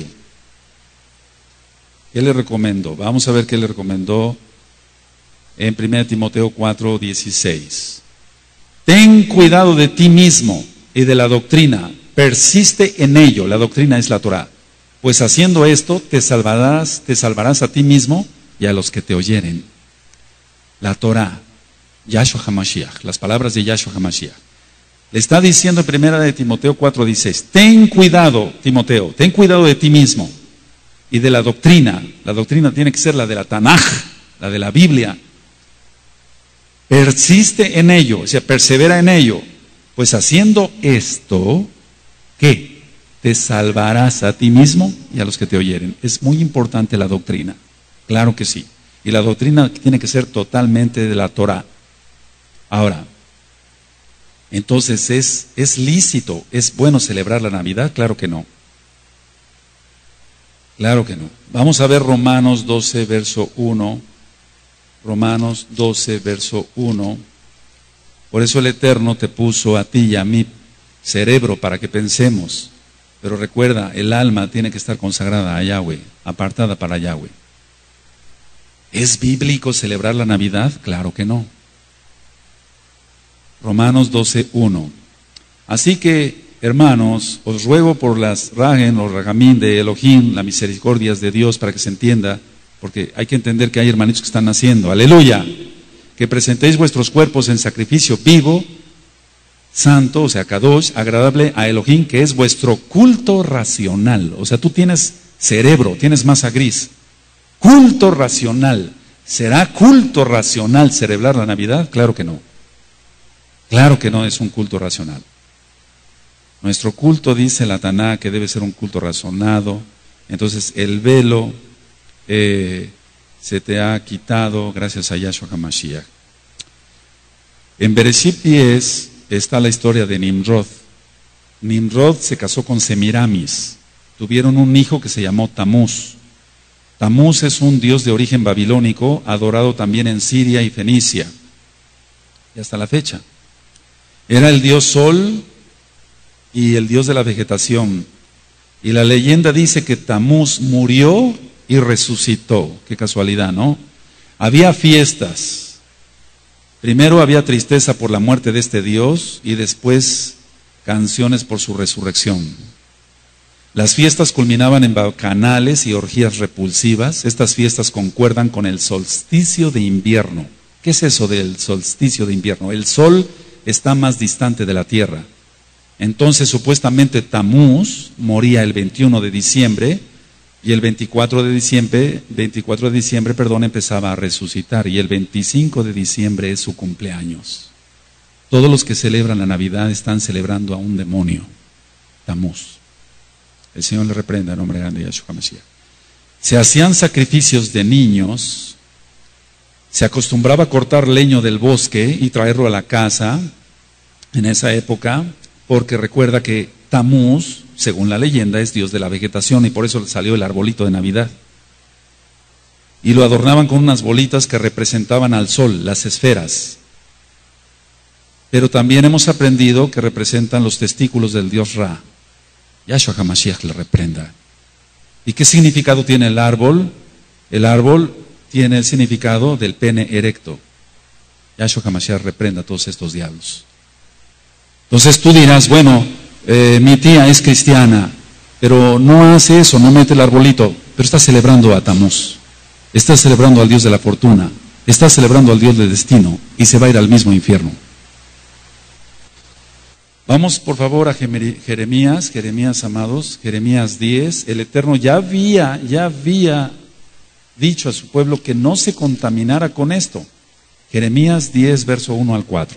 ¿Qué le recomendó? Vamos a ver qué le recomendó en Primera de Timoteo cuatro dieciséis. Ten cuidado de ti mismo y de la doctrina, persiste en ello. La doctrina es la Torah. Pues haciendo esto te salvarás, te salvarás a ti mismo y a los que te oyeren. La Torah, Yahshua HaMashiach, las palabras de Yahshua HaMashiach. Le está diciendo en Primera de Timoteo cuatro dieciséis, ten cuidado, Timoteo, ten cuidado de ti mismo y de la doctrina. La doctrina tiene que ser la de la Tanaj, la de la Biblia. Persiste en ello, o sea, persevera en ello. Pues haciendo esto, ¿qué? Te salvarás a ti mismo y a los que te oyeren. Es muy importante la doctrina, claro que sí. Y la doctrina tiene que ser totalmente de la Torah. Ahora, entonces, ¿es, es lícito, es bueno celebrar la Navidad? Claro que no. Claro que no. Vamos a ver Romanos doce, verso uno. Romanos doce, verso uno. Por eso el Eterno te puso a ti y a mí cerebro para que pensemos. Pero recuerda, el alma tiene que estar consagrada a Yahweh, apartada para Yahweh. ¿Es bíblico celebrar la Navidad? Claro que no. Romanos doce, uno. Así que, hermanos, os ruego por las ragen, los ragamín de Elohim, las misericordias de Dios, para que se entienda, porque hay que entender que hay hermanitos que están naciendo. Aleluya. Que presentéis vuestros cuerpos en sacrificio vivo, santo, o sea, kadosh, agradable a Elohim, que es vuestro culto racional. O sea, tú tienes cerebro, tienes masa gris. Culto racional. ¿Será culto racional celebrar la Navidad? Claro que no. Claro que no es un culto racional. Nuestro culto, dice la Taná, que debe ser un culto razonado. Entonces el velo eh, se te ha quitado gracias a Yahshua HaMashiach. En Bereshit diez está la historia de Nimrod. Nimrod se casó con Semiramis. Tuvieron un hijo que se llamó Tamuz. Tamuz es un dios de origen babilónico, adorado también en Siria y Fenicia. Y hasta la fecha. Era el dios Sol y el dios de la vegetación. Y la leyenda dice que Tamuz murió y resucitó. Qué casualidad, ¿no? Había fiestas. Primero había tristeza por la muerte de este dios y después canciones por su resurrección. Las fiestas culminaban en bacanales y orgías repulsivas. Estas fiestas concuerdan con el solsticio de invierno. ¿Qué es eso del solsticio de invierno? El sol está más distante de la tierra. Entonces, supuestamente Tamuz moría el veintiuno de diciembre y el veinticuatro de diciembre, veinticuatro de diciembre, perdón, empezaba a resucitar y el veinticinco de diciembre es su cumpleaños. Todos los que celebran la Navidad están celebrando a un demonio, Tamuz. El Señor le reprenda en nombre grande de Yahshua HaMashiach. Se hacían sacrificios de niños, se acostumbraba a cortar leño del bosque y traerlo a la casa en esa época, porque recuerda que Tamuz, según la leyenda, es dios de la vegetación y por eso salió el arbolito de Navidad. Y lo adornaban con unas bolitas que representaban al sol, las esferas. Pero también hemos aprendido que representan los testículos del dios Ra. Yahshua HaMashiach le reprenda. ¿Y qué significado tiene el árbol? El árbol tiene el significado del pene erecto. Yahshua HaMashiach reprenda a todos estos diablos. Entonces tú dirás, bueno, eh, mi tía es cristiana, pero no hace eso, no mete el arbolito, pero está celebrando a Tamuz, está celebrando al Dios de la fortuna, está celebrando al Dios del destino y se va a ir al mismo infierno. Vamos por favor a Jeremías, Jeremías amados, Jeremías diez. El Eterno ya había, ya había dicho a su pueblo que no se contaminara con esto. Jeremías diez, verso uno al cuatro.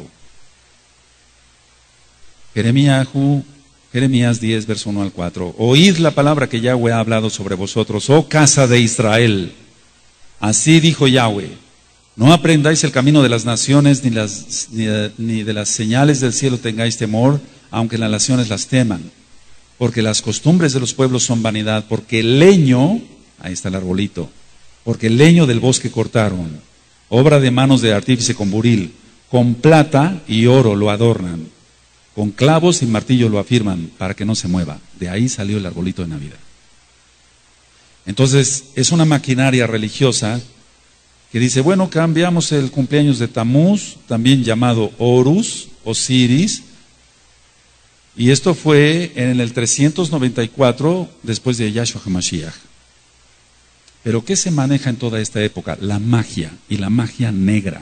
Jeremías, Jeremías diez, verso uno al cuatro. Oíd la palabra que Yahweh ha hablado sobre vosotros, oh casa de Israel. Así dijo Yahweh. No aprendáis el camino de las naciones, ni, las, ni, de, ni de las señales del cielo tengáis temor, aunque las naciones las teman. Porque las costumbres de los pueblos son vanidad, porque el leño, ahí está el arbolito, porque el leño del bosque cortaron, obra de manos de artífice con buril, con plata y oro lo adornan, con clavos y martillo lo afirman, para que no se mueva. De ahí salió el arbolito de Navidad. Entonces, es una maquinaria religiosa que dice, bueno, cambiamos el cumpleaños de Tamuz, también llamado Horus, Osiris, y esto fue en el trescientos noventa y cuatro después de Yahshua HaMashiach. Pero ¿qué se maneja en toda esta época? La magia, y la magia negra.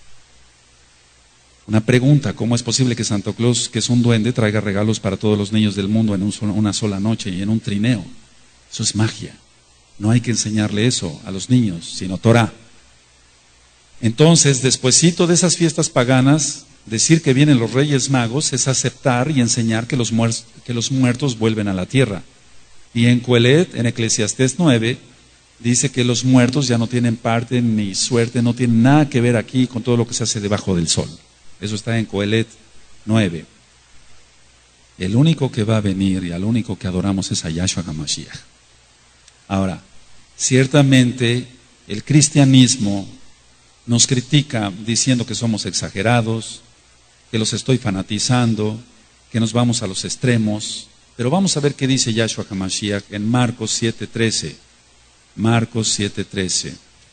Una pregunta, ¿cómo es posible que Santo Claus, que es un duende, traiga regalos para todos los niños del mundo en un solo, una sola noche y en un trineo? Eso es magia. No hay que enseñarle eso a los niños, sino Torah. Entonces, despuesito de esas fiestas paganas, decir que vienen los Reyes Magos es aceptar y enseñar que los, muertos, que los muertos vuelven a la tierra. Y en Coelet, en Eclesiastés nueve, dice que los muertos ya no tienen parte ni suerte, no tienen nada que ver aquí con todo lo que se hace debajo del sol. Eso está en Coelet nueve. El único que va a venir y al único que adoramos es a Yahshua HaMashiach. Ahora, ciertamente el cristianismo nos critica diciendo que somos exagerados, que los estoy fanatizando, que nos vamos a los extremos. Pero vamos a ver qué dice Yahshua HaMashiach en Marcos siete trece. Marcos siete trece.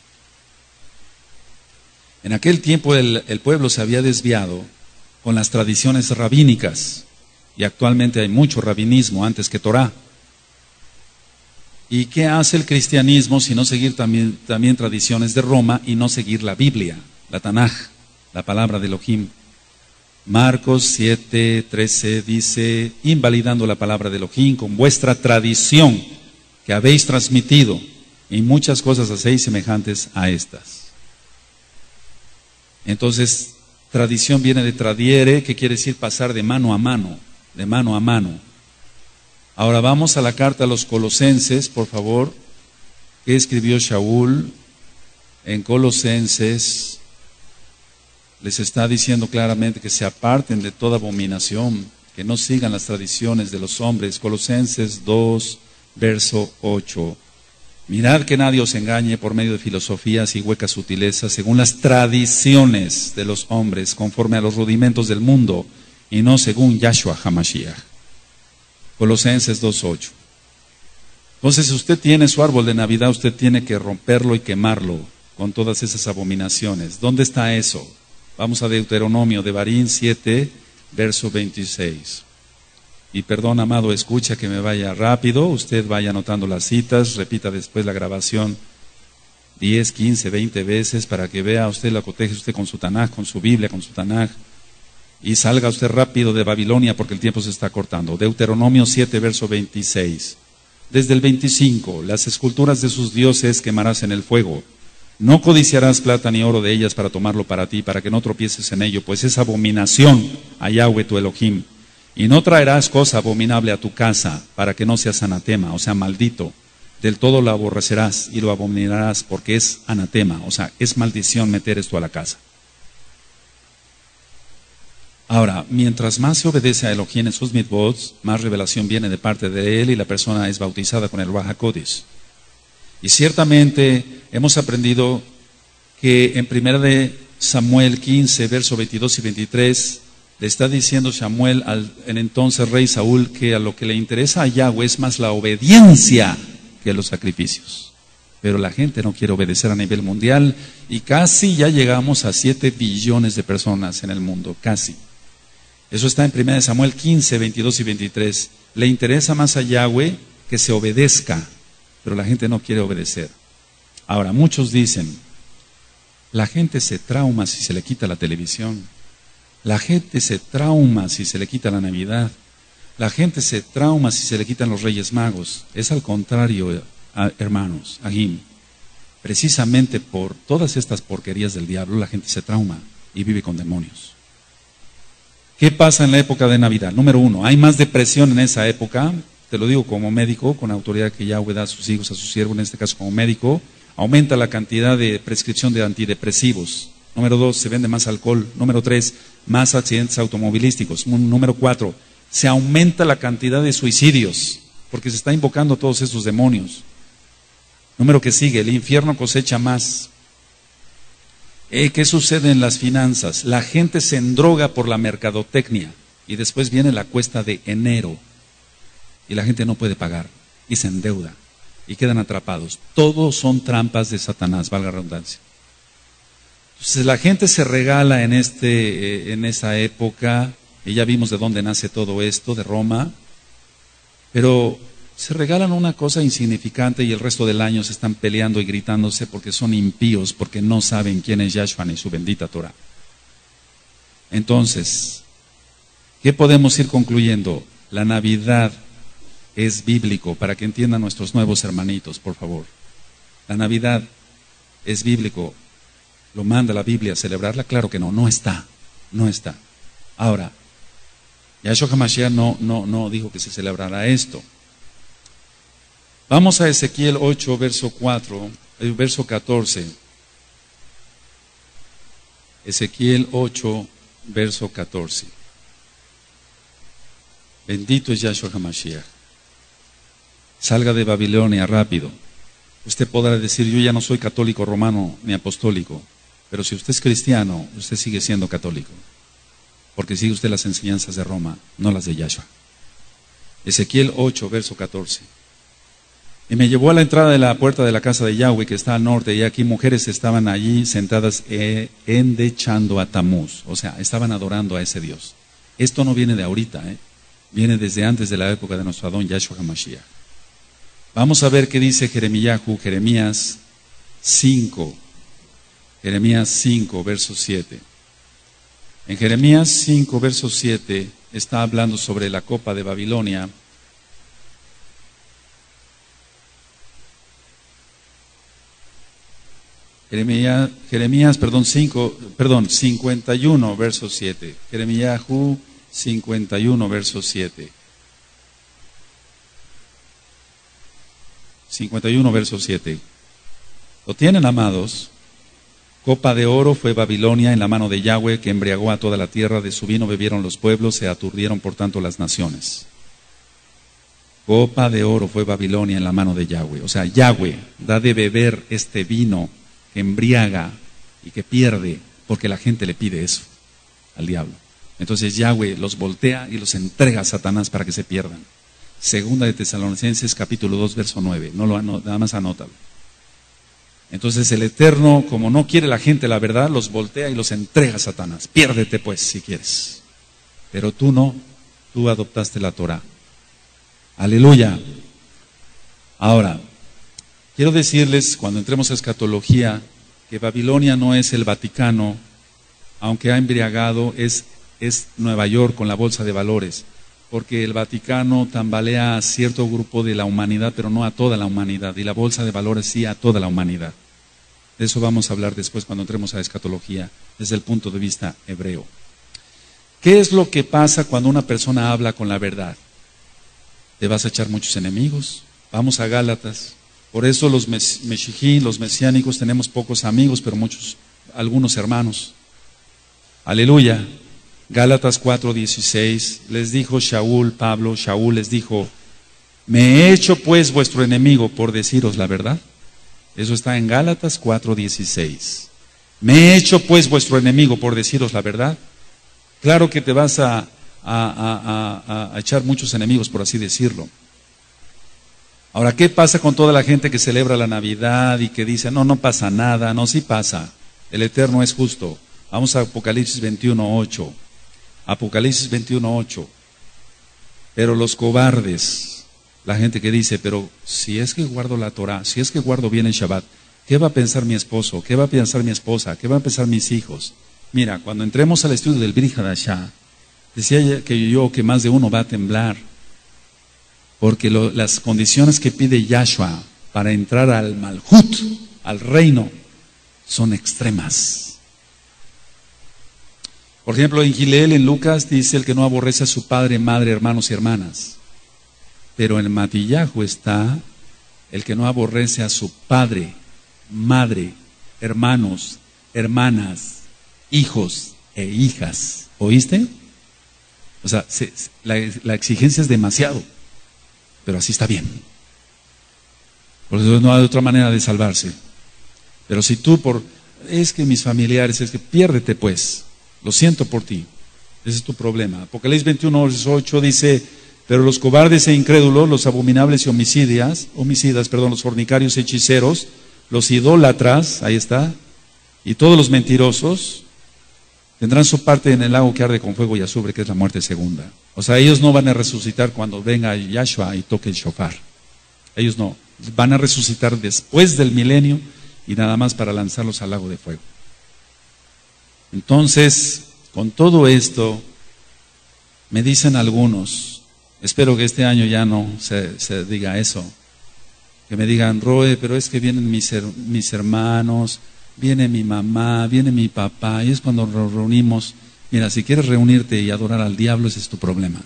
En aquel tiempo el, el pueblo se había desviado con las tradiciones rabínicas, y actualmente hay mucho rabinismo antes que Torah. ¿Y qué hace el cristianismo sino seguir también, también tradiciones de Roma y no seguir la Biblia, la Tanaj, la palabra de Elohim? Marcos siete trece dice, invalidando la palabra de Elohim con vuestra tradición que habéis transmitido, y muchas cosas hacéis semejantes a estas. Entonces, tradición viene de tradiere, que quiere decir pasar de mano a mano, de mano a mano. Ahora vamos a la carta a los Colosenses, por favor, que escribió Shaul en Colosenses. Les está diciendo claramente que se aparten de toda abominación, que no sigan las tradiciones de los hombres. Colosenses dos, verso ocho. Mirad que nadie os engañe por medio de filosofías y huecas sutilezas, según las tradiciones de los hombres, conforme a los rudimentos del mundo, y no según Yahshua HaMashiach. Colosenses dos ocho. Entonces, si usted tiene su árbol de Navidad, usted tiene que romperlo y quemarlo con todas esas abominaciones. ¿Dónde está eso? Vamos a Deuteronomio, Devarim siete, verso veintiséis. Y perdón, amado, escucha que me vaya rápido, usted vaya anotando las citas, repita después la grabación diez, quince, veinte veces para que vea usted, la coteje usted con su Tanaj, con su Biblia, con su Tanaj. Y salga usted rápido de Babilonia porque el tiempo se está cortando. Deuteronomio siete, verso veintiséis. Desde el veinticinco, las esculturas de sus dioses quemarás en el fuego. No codiciarás plata ni oro de ellas para tomarlo para ti, para que no tropieces en ello, pues es abominación a Yahweh tu Elohim. Y no traerás cosa abominable a tu casa, para que no seas anatema, o sea, maldito. Del todo lo aborrecerás y lo abominarás, porque es anatema, o sea, es maldición meter esto a la casa. Ahora, mientras más se obedece a Elohim en sus mitzvot, más revelación viene de parte de él y la persona es bautizada con el Ruach HaKodesh. Y ciertamente hemos aprendido que en primera de Samuel quince, verso veintidós y veintitrés, le está diciendo Samuel al el entonces rey Saúl que a lo que le interesa a Yahweh es más la obediencia que los sacrificios. pero la gente no quiere obedecer a nivel mundial y casi ya llegamos a siete billones de personas en el mundo, casi. Eso está en primera de Samuel quince, veintidós y veintitrés. Le interesa más a Yahweh que se obedezca, pero la gente no quiere obedecer. Ahora, muchos dicen, la gente se trauma si se le quita la televisión, la gente se trauma si se le quita la Navidad, la gente se trauma si se le quitan los Reyes Magos. Es al contrario, hermanos, Agim. Precisamente por todas estas porquerías del diablo, la gente se trauma y vive con demonios. ¿Qué pasa en la época de Navidad? Número uno, hay más depresión en esa época. Te lo digo como médico, con autoridad que Yahweh da a sus hijos, a sus siervos, en este caso como médico. Aumenta la cantidad de prescripción de antidepresivos. Número dos, se vende más alcohol. Número tres, más accidentes automovilísticos. Número cuatro, se aumenta la cantidad de suicidios, porque se está invocando todos esos demonios. Número que sigue, el infierno cosecha más. Eh, ¿Qué sucede en las finanzas? La gente se endroga por la mercadotecnia y después viene la cuesta de enero y la gente no puede pagar y se endeuda y quedan atrapados. Todos son trampas de Satanás, valga la redundancia. Entonces la gente se regala en, este, eh, en esa época, y ya vimos de dónde nace todo esto, de Roma, pero se regalan una cosa insignificante y el resto del año se están peleando y gritándose porque son impíos, porque no saben quién es Yahshua ni su bendita Torah. Entonces, ¿qué podemos ir concluyendo? La Navidad es bíblico, para que entiendan nuestros nuevos hermanitos, por favor. La Navidad es bíblico. ¿Lo manda la Biblia a celebrarla? Claro que no, no está, no está. Ahora, Yahshua HaMashiach no, no, no dijo que se celebrara esto. Vamos a Ezequiel ocho, verso cuatro, eh, verso catorce. Ezequiel ocho, verso catorce. Bendito es Yahshua HaMashiach. Salga de Babilonia rápido. Usted podrá decir, yo ya no soy católico romano ni apostólico, pero si usted es cristiano, usted sigue siendo católico, porque sigue usted las enseñanzas de Roma, no las de Yahshua. Ezequiel ocho, verso catorce. Y me llevó a la entrada de la puerta de la casa de Yahweh, que está al norte, y aquí mujeres estaban allí sentadas eh, endechando a Tamuz, o sea, estaban adorando a ese Dios. Esto no viene de ahorita, eh, viene desde antes de la época de nuestro Adón Yahshua HaMashiach. Vamos a ver qué dice Jeremías, Jeremías cinco, Jeremías cinco, verso siete. En Jeremías cinco, verso siete, está hablando sobre la copa de Babilonia. Jeremías, Jeremías, perdón, cinco, perdón, cincuenta y uno, verso siete. Jeremías cincuenta y uno, verso siete. cincuenta y uno, verso siete. ¿Lo tienen, amados? Copa de oro fue Babilonia en la mano de Yahweh, que embriagó a toda la tierra. De su vino bebieron los pueblos, se aturdieron por tanto las naciones. Copa de oro fue Babilonia en la mano de Yahweh. O sea, Yahweh da de beber este vino que embriaga y que pierde, porque la gente le pide eso al diablo. Entonces Yahweh los voltea y los entrega a Satanás para que se pierdan. Segunda de Tesalonicenses capítulo dos, verso nueve. No lo anota, nada más anótalo. Entonces el Eterno, como no quiere la gente la verdad, los voltea y los entrega a Satanás. Piérdete pues si quieres. Pero tú no, tú adoptaste la Torah. Aleluya. Ahora, quiero decirles, cuando entremos a escatología, que Babilonia no es el Vaticano, aunque ha embriagado, es, es Nueva York con la bolsa de valores, porque el Vaticano tambalea a cierto grupo de la humanidad, pero no a toda la humanidad, y la bolsa de valores sí a toda la humanidad. De eso vamos a hablar después cuando entremos a escatología, desde el punto de vista hebreo. ¿Qué es lo que pasa cuando una persona habla con la verdad? Te vas a echar muchos enemigos. Vamos a Gálatas. Por eso los mes, meshijí, los mesiánicos, tenemos pocos amigos, pero muchos, algunos hermanos. Aleluya. Gálatas cuatro dieciséis, les dijo Shaul, Pablo, Shaul les dijo, ¿me he hecho pues vuestro enemigo por deciros la verdad? Eso está en Gálatas cuatro dieciséis. ¿Me he hecho pues vuestro enemigo por deciros la verdad? Claro que te vas a, a, a, a, a echar muchos enemigos, por así decirlo. Ahora, ¿qué pasa con toda la gente que celebra la Navidad y que dice, no, no pasa nada? No, sí pasa. El Eterno es justo. Vamos a Apocalipsis veintiuno, ocho. Apocalipsis veintiuno, ocho. Pero los cobardes, la gente que dice, pero si es que guardo la Torah, si es que guardo bien el Shabbat, ¿qué va a pensar mi esposo? ¿Qué va a pensar mi esposa? ¿Qué van a pensar mis hijos? Mira, cuando entremos al estudio del Brit Hadashah, decía que yo que más de uno va a temblar, porque lo, las condiciones que pide Yahshua para entrar al Malhut, al reino, son extremas. Por ejemplo, en Gileel, en Lucas, dice el que no aborrece a su padre, madre, hermanos y hermanas. Pero en Matillahu está el que no aborrece a su padre, madre, hermanos, hermanas, hijos e hijas. ¿Oíste? O sea, se, la, la exigencia es demasiado, pero así está bien. Por eso no hay otra manera de salvarse. Pero si tú por, es que mis familiares, es que piérdete pues, lo siento por ti, ese es tu problema. Apocalipsis veintiuno, ocho dice, pero los cobardes e incrédulos, los abominables y homicidas, homicidas, perdón, los fornicarios, hechiceros, los idólatras, ahí está, y todos los mentirosos, tendrán su parte en el lago que arde con fuego y azufre, que es la muerte segunda. O sea, ellos no van a resucitar cuando venga Yahshua y toque el shofar. Ellos no, van a resucitar después del milenio y nada más para lanzarlos al lago de fuego. Entonces, con todo esto, me dicen algunos, espero que este año ya no se, se diga eso, que me digan, Roe, pero es que vienen mis, mis hermanos, viene mi mamá, viene mi papá, y es cuando nos reunimos. Mira, si quieres reunirte y adorar al diablo, ese es tu problema.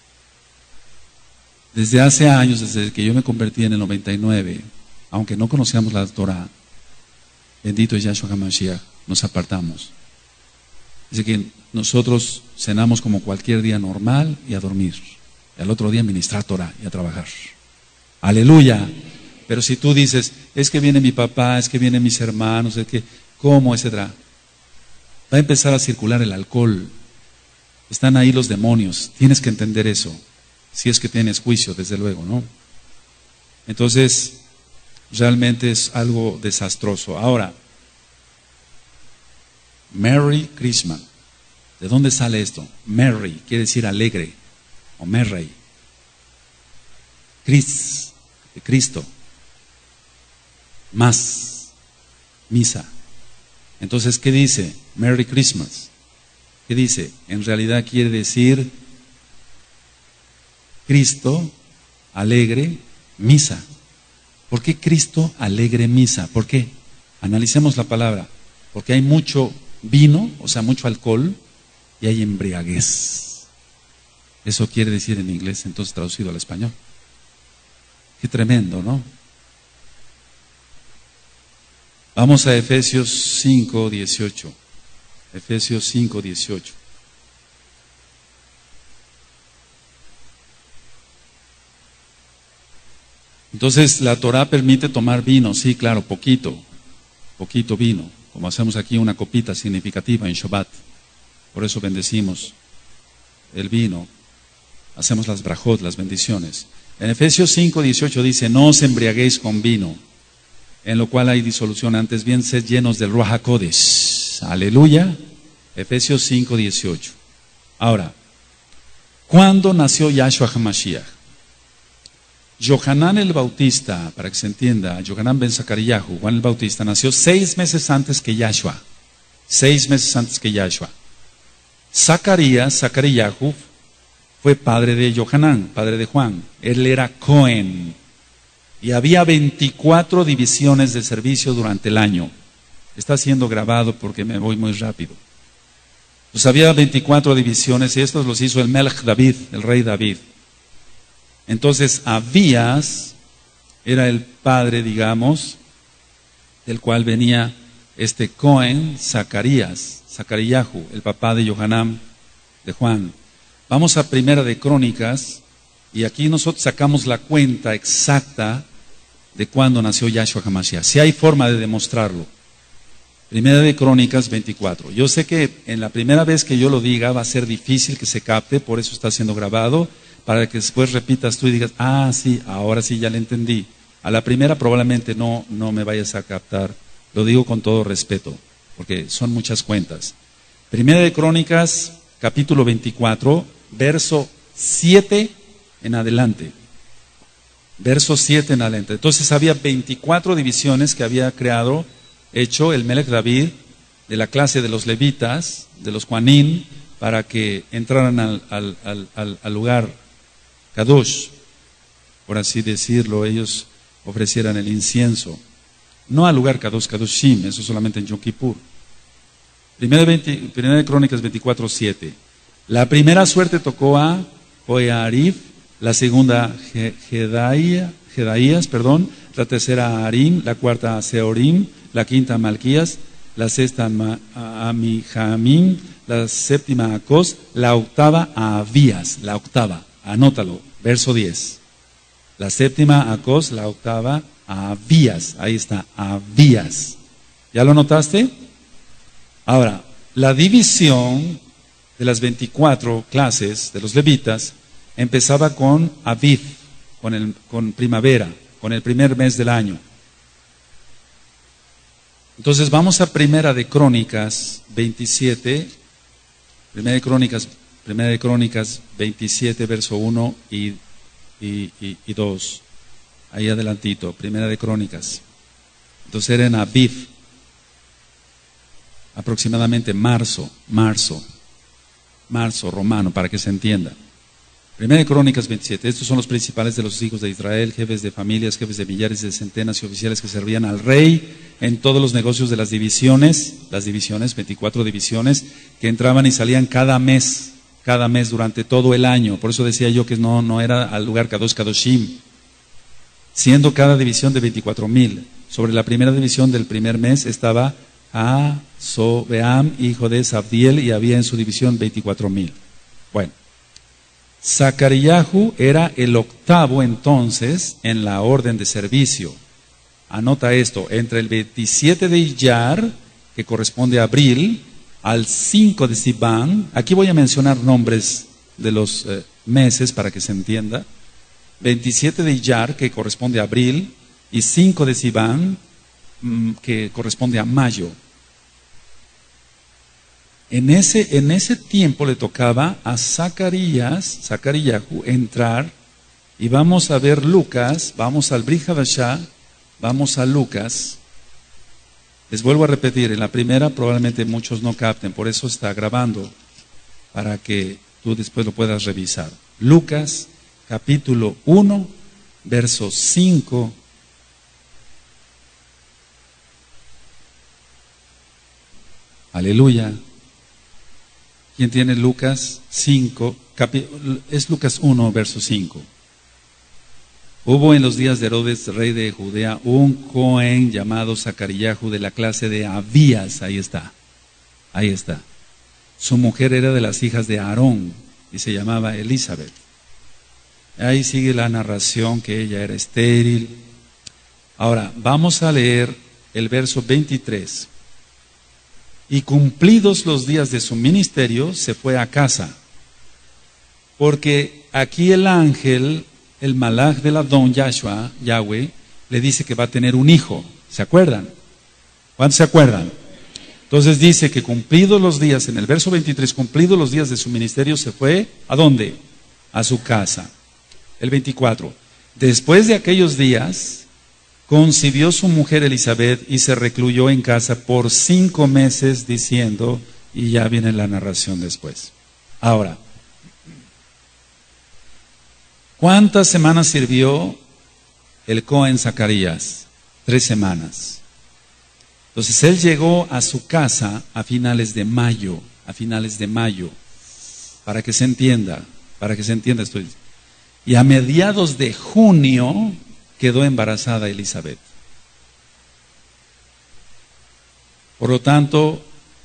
Desde hace años, desde que yo me convertí en el noventa y nueve, aunque no conocíamos la Torah, bendito es Yahshua HaMashiach, nos apartamos. Dice que nosotros cenamos como cualquier día normal y a dormir. Y al otro día ministrar Torah y a trabajar. Aleluya. Pero si tú dices, es que viene mi papá, es que vienen mis hermanos, es que, ¿cómo? Etcétera. Va a empezar a circular el alcohol. Están ahí los demonios. Tienes que entender eso. Si es que tienes juicio, desde luego, ¿no? Entonces, realmente es algo desastroso. Ahora, Merry Christmas. ¿De dónde sale esto? Merry quiere decir alegre, o Merry. Chris, de Cristo. Más, misa. Entonces, ¿qué dice? Merry Christmas. ¿Qué dice? En realidad quiere decir Cristo, alegre, misa. ¿Por qué Cristo, alegre, misa? ¿Por qué? Analicemos la palabra. Porque hay mucho vino, o sea, mucho alcohol, y hay embriaguez. Eso quiere decir en inglés, entonces traducido al español. Qué tremendo, ¿no? Vamos a Efesios cinco, dieciocho. Efesios cinco, dieciocho. Entonces, la Torah permite tomar vino, sí, claro, poquito, poquito vino, como hacemos aquí una copita significativa en Shabbat. Por eso bendecimos el vino, hacemos las brajot, las bendiciones. En Efesios cinco, dieciocho dice, no os embriaguéis con vino, en lo cual hay disolución, antes bien sed llenos del Ruach HaKodesh. Aleluya. Efesios cinco, dieciocho. Ahora, ¿cuándo nació Yahshua HaMashiach? Yohanan el Bautista, para que se entienda, Yohanan ben Zacariyahu, Juan el Bautista, nació seis meses antes que Yahshua. Seis meses antes que Yahshua. Zacarías, Zacariyahu, fue padre de Yohanan, padre de Juan. Él era Cohen. Y había veinticuatro divisiones de servicio durante el año. Está siendo grabado porque me voy muy rápido. Pues había veinticuatro divisiones y estos los hizo el Melech David, el rey David. Entonces Abías era el padre, digamos, del cual venía este Cohen, Zacarías, Zacariyahu, el papá de Yohanan, de Juan. Vamos a Primera de Crónicas, y aquí nosotros sacamos la cuenta exacta de cuándo nació Yahshua HaMashiach. Si hay forma de demostrarlo. Primera de Crónicas veinticuatro. Yo sé que en la primera vez que yo lo diga va a ser difícil que se capte, por eso está siendo grabado, para que después repitas tú y digas, ah, sí, ahora sí ya le entendí. A la primera probablemente no, no me vayas a captar. Lo digo con todo respeto, porque son muchas cuentas. Primera de Crónicas, capítulo veinticuatro, verso siete en adelante. Verso siete en adelante. Entonces había veinticuatro divisiones que había creado, hecho el Melech David, de la clase de los levitas, de los Juanín, para que entraran al, al, al, al, al lugar Kadosh, por así decirlo, ellos ofrecieran el incienso. No al lugar Kadosh, Kadoshim, eso solamente en Yom Kippur. Primera de, Primera de Crónicas veinticuatro, siete. La primera suerte tocó a Joiarib, la segunda Jedaía, Jedaías, perdón, la tercera a Arim, la cuarta a Seorim, la quinta a Malquías, la sexta a Amijamim, la séptima a Acos, la octava a Abías, la octava, anótalo, verso diez. La séptima a Acos, la octava a Abías, ahí está, Abías. ¿Ya lo notaste? Ahora, la división de las veinticuatro clases de los levitas empezaba con Aviv, con, el, con primavera, con el primer mes del año. Entonces vamos a Primera de Crónicas veintisiete, Primera de Crónicas, Primera de Crónicas veintisiete, verso uno y, y, y, y dos. Ahí adelantito, Primera de Crónicas. Entonces era en Aviv, aproximadamente marzo, marzo, marzo romano, para que se entienda. Primera de Crónicas veintisiete, estos son los principales de los hijos de Israel, jefes de familias, jefes de millares, de centenas y oficiales que servían al rey en todos los negocios de las divisiones, las divisiones, veinticuatro divisiones, que entraban y salían cada mes, cada mes durante todo el año. Por eso decía yo que no, no era al lugar Kadosh Kadoshim, siendo cada división de veinticuatro mil. Sobre la primera división del primer mes estaba a Sobeam, hijo de Sabdiel, y había en su división veinticuatro mil. Bueno. Zacariyahu era el octavo entonces en la orden de servicio. Anota esto, entre el veintisiete de Iyar, que corresponde a abril, al cinco de Sivan, aquí voy a mencionar nombres de los eh, meses para que se entienda. veintisiete de Iyar, que corresponde a abril, y cinco de Sivan, mmm, que corresponde a mayo. En ese, en ese tiempo le tocaba a Zacarías, Zacariyahu, entrar, y vamos a ver Lucas, vamos al Brit Hadashah, vamos a Lucas. Les vuelvo a repetir, en la primera probablemente muchos no capten, por eso está grabando, para que tú después lo puedas revisar. Lucas, capítulo uno, verso cinco. Aleluya. ¿Quién tiene Lucas cinco? Capi, es Lucas uno, verso cinco. Hubo en los días de Herodes, rey de Judea, un Cohen llamado Zacariyahu de la clase de Abías. Ahí está, ahí está. Su mujer era de las hijas de Aarón y se llamaba Elizabeth. Ahí sigue la narración que ella era estéril. Ahora, vamos a leer el verso veintitrés. Y cumplidos los días de su ministerio, se fue a casa. Porque aquí el ángel, el malach del Adón, Yahshua, Yahweh, le dice que va a tener un hijo. ¿Se acuerdan? ¿Cuántos se acuerdan? Entonces dice que cumplidos los días, en el verso veintitrés, cumplidos los días de su ministerio, se fue, ¿a dónde? A su casa. El veinticuatro. Después de aquellos días, concibió su mujer Elizabeth y se recluyó en casa por cinco meses diciendo, y ya viene la narración después. Ahora, ¿cuántas semanas sirvió el Cohen Zacarías? Tres semanas. Entonces él llegó a su casa a finales de mayo, a finales de mayo, para que se entienda, para que se entienda esto. Y a mediados de junio quedó embarazada Elizabeth. Por lo tanto,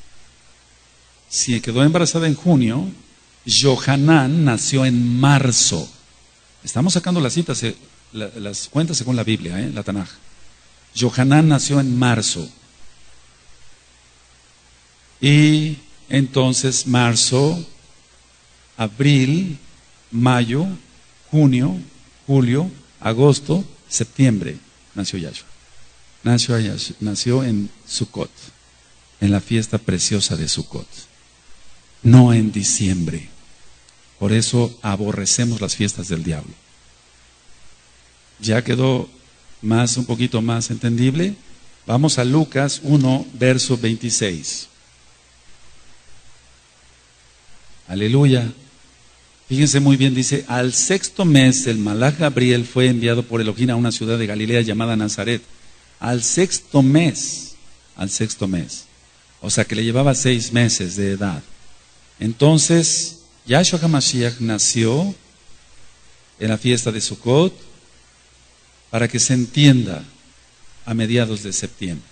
si quedó embarazada en junio, Johanán nació en marzo. Estamos sacando las citas, las cuentas según la Biblia, ¿eh? La Tanaj. Johanán nació en marzo. Y entonces marzo, abril, mayo, junio, julio, agosto, septiembre nació Yahshua. Nació, nació en Sukkot, en la fiesta preciosa de Sukkot, no en diciembre. Por eso aborrecemos las fiestas del diablo. ¿Ya quedó más, un poquito más entendible? Vamos a Lucas uno, verso veintiséis. Aleluya. Fíjense muy bien, dice, al sexto mes el malaj Gabriel fue enviado por Elohim a una ciudad de Galilea llamada Nazaret. Al sexto mes, al sexto mes. O sea que le llevaba seis meses de edad. Entonces, Yahshua HaMashiach nació en la fiesta de Sukkot, para que se entienda, a mediados de septiembre.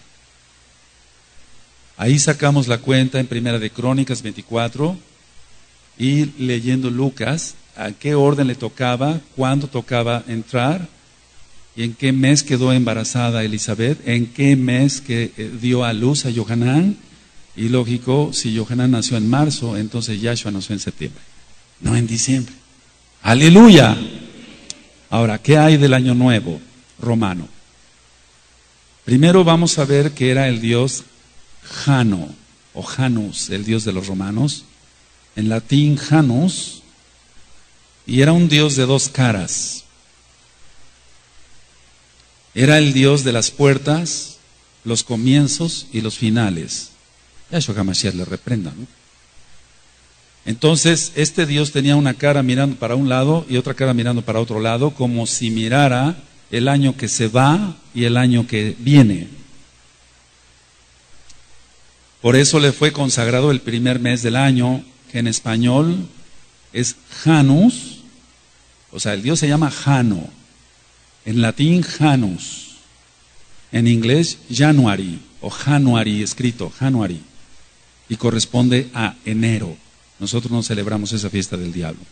Ahí sacamos la cuenta en Primera de Crónicas veinticuatro y leyendo Lucas, a qué orden le tocaba, cuándo tocaba entrar y en qué mes quedó embarazada Elizabeth, en qué mes que dio a luz a Yohanan. Y lógico, si Yohanan nació en marzo, entonces Yahshua nació en septiembre, no en diciembre. ¡Aleluya! Ahora, ¿qué hay del año nuevo romano? Primero vamos a ver que era el dios Jano, o Janus, el dios de los romanos. En latín, Janus, y era un dios de dos caras. Era el dios de las puertas, los comienzos y los finales. Yahshua HaMashiach le reprenda, ¿no? Entonces, este Dios tenía una cara mirando para un lado y otra cara mirando para otro lado, como si mirara el año que se va y el año que viene. Por eso le fue consagrado el primer mes del año, que en español es Janus, o sea, el Dios se llama Jano, en latín Janus, en inglés January, o January, escrito January, y corresponde a enero. Nosotros no celebramos esa fiesta del diablo.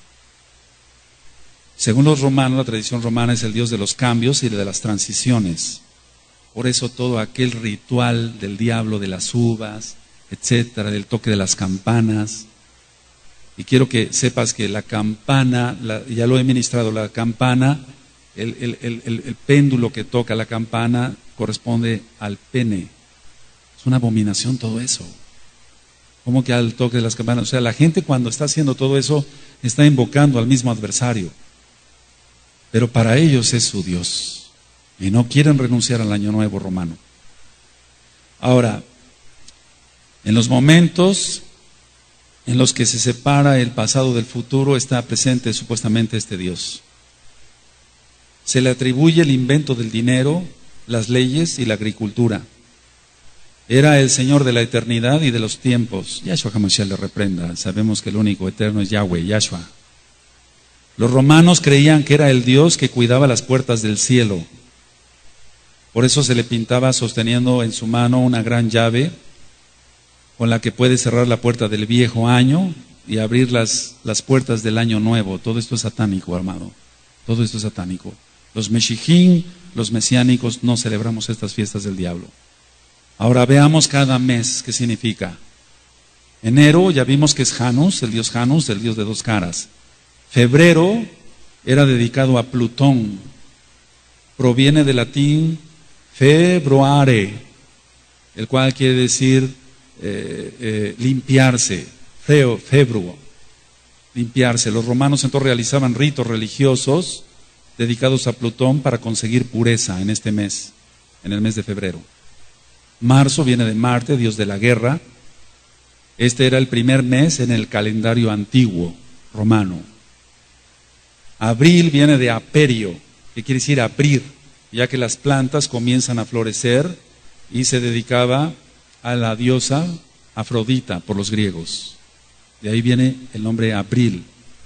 Según los romanos, la tradición romana es el Dios de los cambios y de las transiciones. Por eso todo aquel ritual del diablo, de las uvas, etcétera, del toque de las campanas. Y quiero que sepas que la campana, la, ya lo he ministrado, la campana, el, el, el, el, el péndulo que toca la campana corresponde al pene. Es una abominación todo eso. ¿Cómo que al toque de las campanas? O sea, la gente cuando está haciendo todo eso está invocando al mismo adversario. Pero para ellos es su Dios. Y no quieren renunciar al año nuevo romano. Ahora, en los momentos en los que se separa el pasado del futuro, está presente supuestamente este Dios. Se le atribuye el invento del dinero, las leyes y la agricultura. Era el Señor de la eternidad y de los tiempos. Yahshua HaMashiach le reprenda. Sabemos que el único eterno es Yahweh, Yahshua. Los romanos creían que era el Dios que cuidaba las puertas del cielo. Por eso se le pintaba sosteniendo en su mano una gran llave con la que puede cerrar la puerta del viejo año y abrir las, las puertas del año nuevo. Todo esto es satánico, amado. Todo esto es satánico. Los meshijim, los mesiánicos, no celebramos estas fiestas del diablo. Ahora veamos cada mes qué significa. Enero ya vimos que es Janus, el dios Janus, el dios de dos caras. Febrero era dedicado a Plutón. Proviene del latín februare, el cual quiere decir eh, eh, limpiarse. Feo, februo, limpiarse. Los romanos entonces realizaban ritos religiosos dedicados a Plutón para conseguir pureza en este mes, en el mes de febrero. Marzo viene de Marte, dios de la guerra. Este era el primer mes en el calendario antiguo romano. Abril viene de aperio, que quiere decir abrir, ya que las plantas comienzan a florecer, y se dedicaba a la diosa Afrodita por los griegos. De ahí viene el nombre Abril.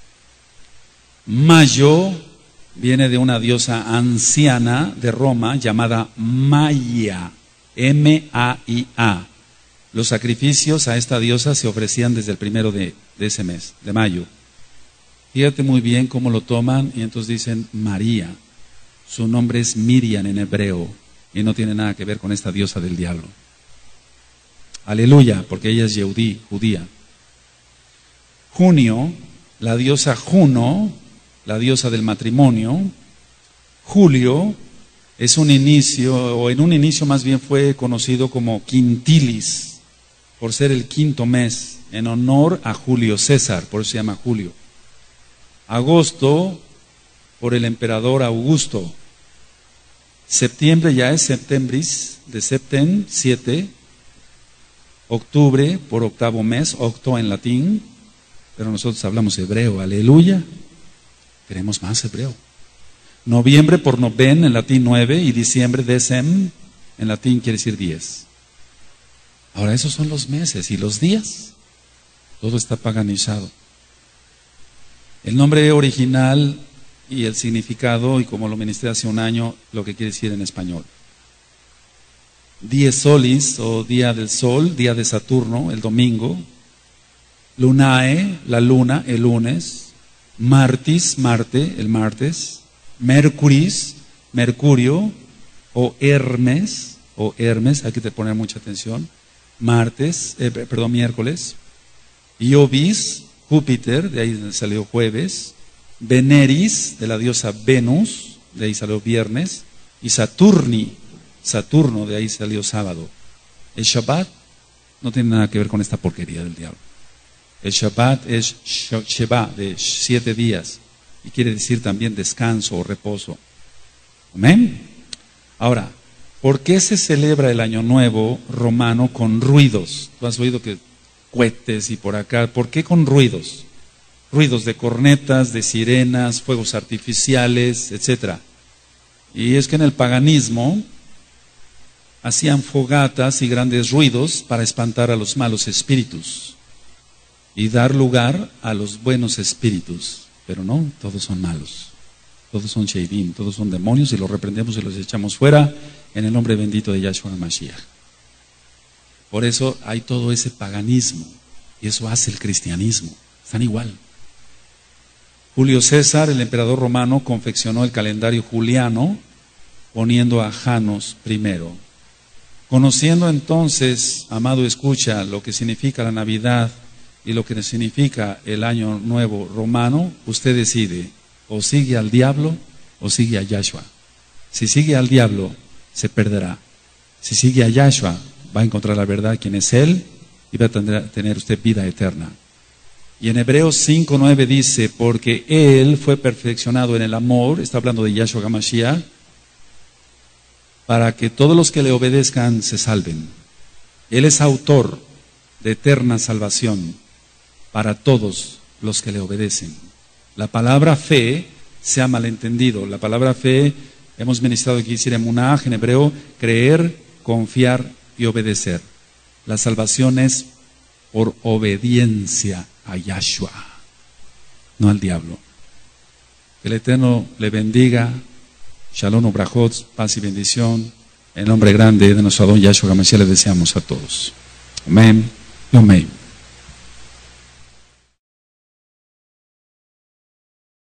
Mayo viene de una diosa anciana de Roma llamada Maia. M A I A. Los sacrificios a esta diosa se ofrecían desde el primero de, de ese mes, de mayo. Fíjate muy bien cómo lo toman y entonces dicen María. Su nombre es Miriam en hebreo y no tiene nada que ver con esta diosa del diablo. Aleluya, porque ella es Yehudí, judía. Junio, la diosa Juno, la diosa del matrimonio. Julio es un inicio, o en un inicio más bien fue conocido como Quintilis, por ser el quinto mes, en honor a Julio César, por eso se llama Julio. Agosto, por el emperador Augusto. Septiembre ya es septembris, de septem, siete. Octubre, por octavo mes, octo en latín, pero nosotros hablamos hebreo, aleluya. Queremos más hebreo. Noviembre, por noven, en latín nueve, y diciembre, decem, en latín quiere decir diez. Ahora, esos son los meses y los días. Todo está paganizado. El nombre original y el significado, y como lo ministré hace un año, lo que quiere decir en español. Dies solis, o día del sol, día de Saturno, el domingo. Lunae, la luna, el lunes. Martis, Marte, el martes. Mercuris, Mercurio, o Hermes, o Hermes, hay que poner mucha atención. Martes, eh, perdón, miércoles. Iovis, Júpiter, de ahí salió jueves. Veneris, de la diosa Venus, de ahí salió viernes. Y Saturni, Saturno, de ahí salió sábado. El Shabbat no tiene nada que ver con esta porquería del diablo. El Shabbat es Sheba, de siete días, y quiere decir también descanso o reposo. Amén. Ahora, ¿por qué se celebra el Año Nuevo romano con ruidos? Tú has oído que cohetes y por acá. ¿Por qué con ruidos? Ruidos de cornetas, de sirenas, fuegos artificiales, etcétera. Y es que en el paganismo hacían fogatas y grandes ruidos para espantar a los malos espíritus y dar lugar a los buenos espíritus. Pero no, todos son malos. Todos son sheidim, todos son demonios, y los reprendemos y los echamos fuera en el nombre bendito de Yahshua Mashiach. Por eso hay todo ese paganismo, y eso hace el cristianismo. Están igual. Julio César, el emperador romano, confeccionó el calendario juliano poniendo a Janos primero. Conociendo entonces, amado escucha, lo que significa la Navidad y lo que significa el Año Nuevo romano, usted decide, o sigue al diablo o sigue a Yahshua. Si sigue al diablo, se perderá. Si sigue a Yahshua, va a encontrar la verdad, quién es Él, y va a tener, tener usted vida eterna. Y en Hebreos cinco nueve dice, porque Él fue perfeccionado en el amor, está hablando de Yahshua HaMashiach, para que todos los que le obedezcan se salven. Él es autor de eterna salvación para todos los que le obedecen. La palabra fe se ha malentendido. La palabra fe, hemos ministrado aquí, decir emunah, en hebreo, creer, confiar y obedecer. La salvación es por obediencia a Yahshua, no al diablo. Que el Eterno le bendiga. Shalom ubrajot, paz y bendición. En nombre grande de nuestro Adón Yahshua HaMashiach le deseamos a todos. Amén y amén.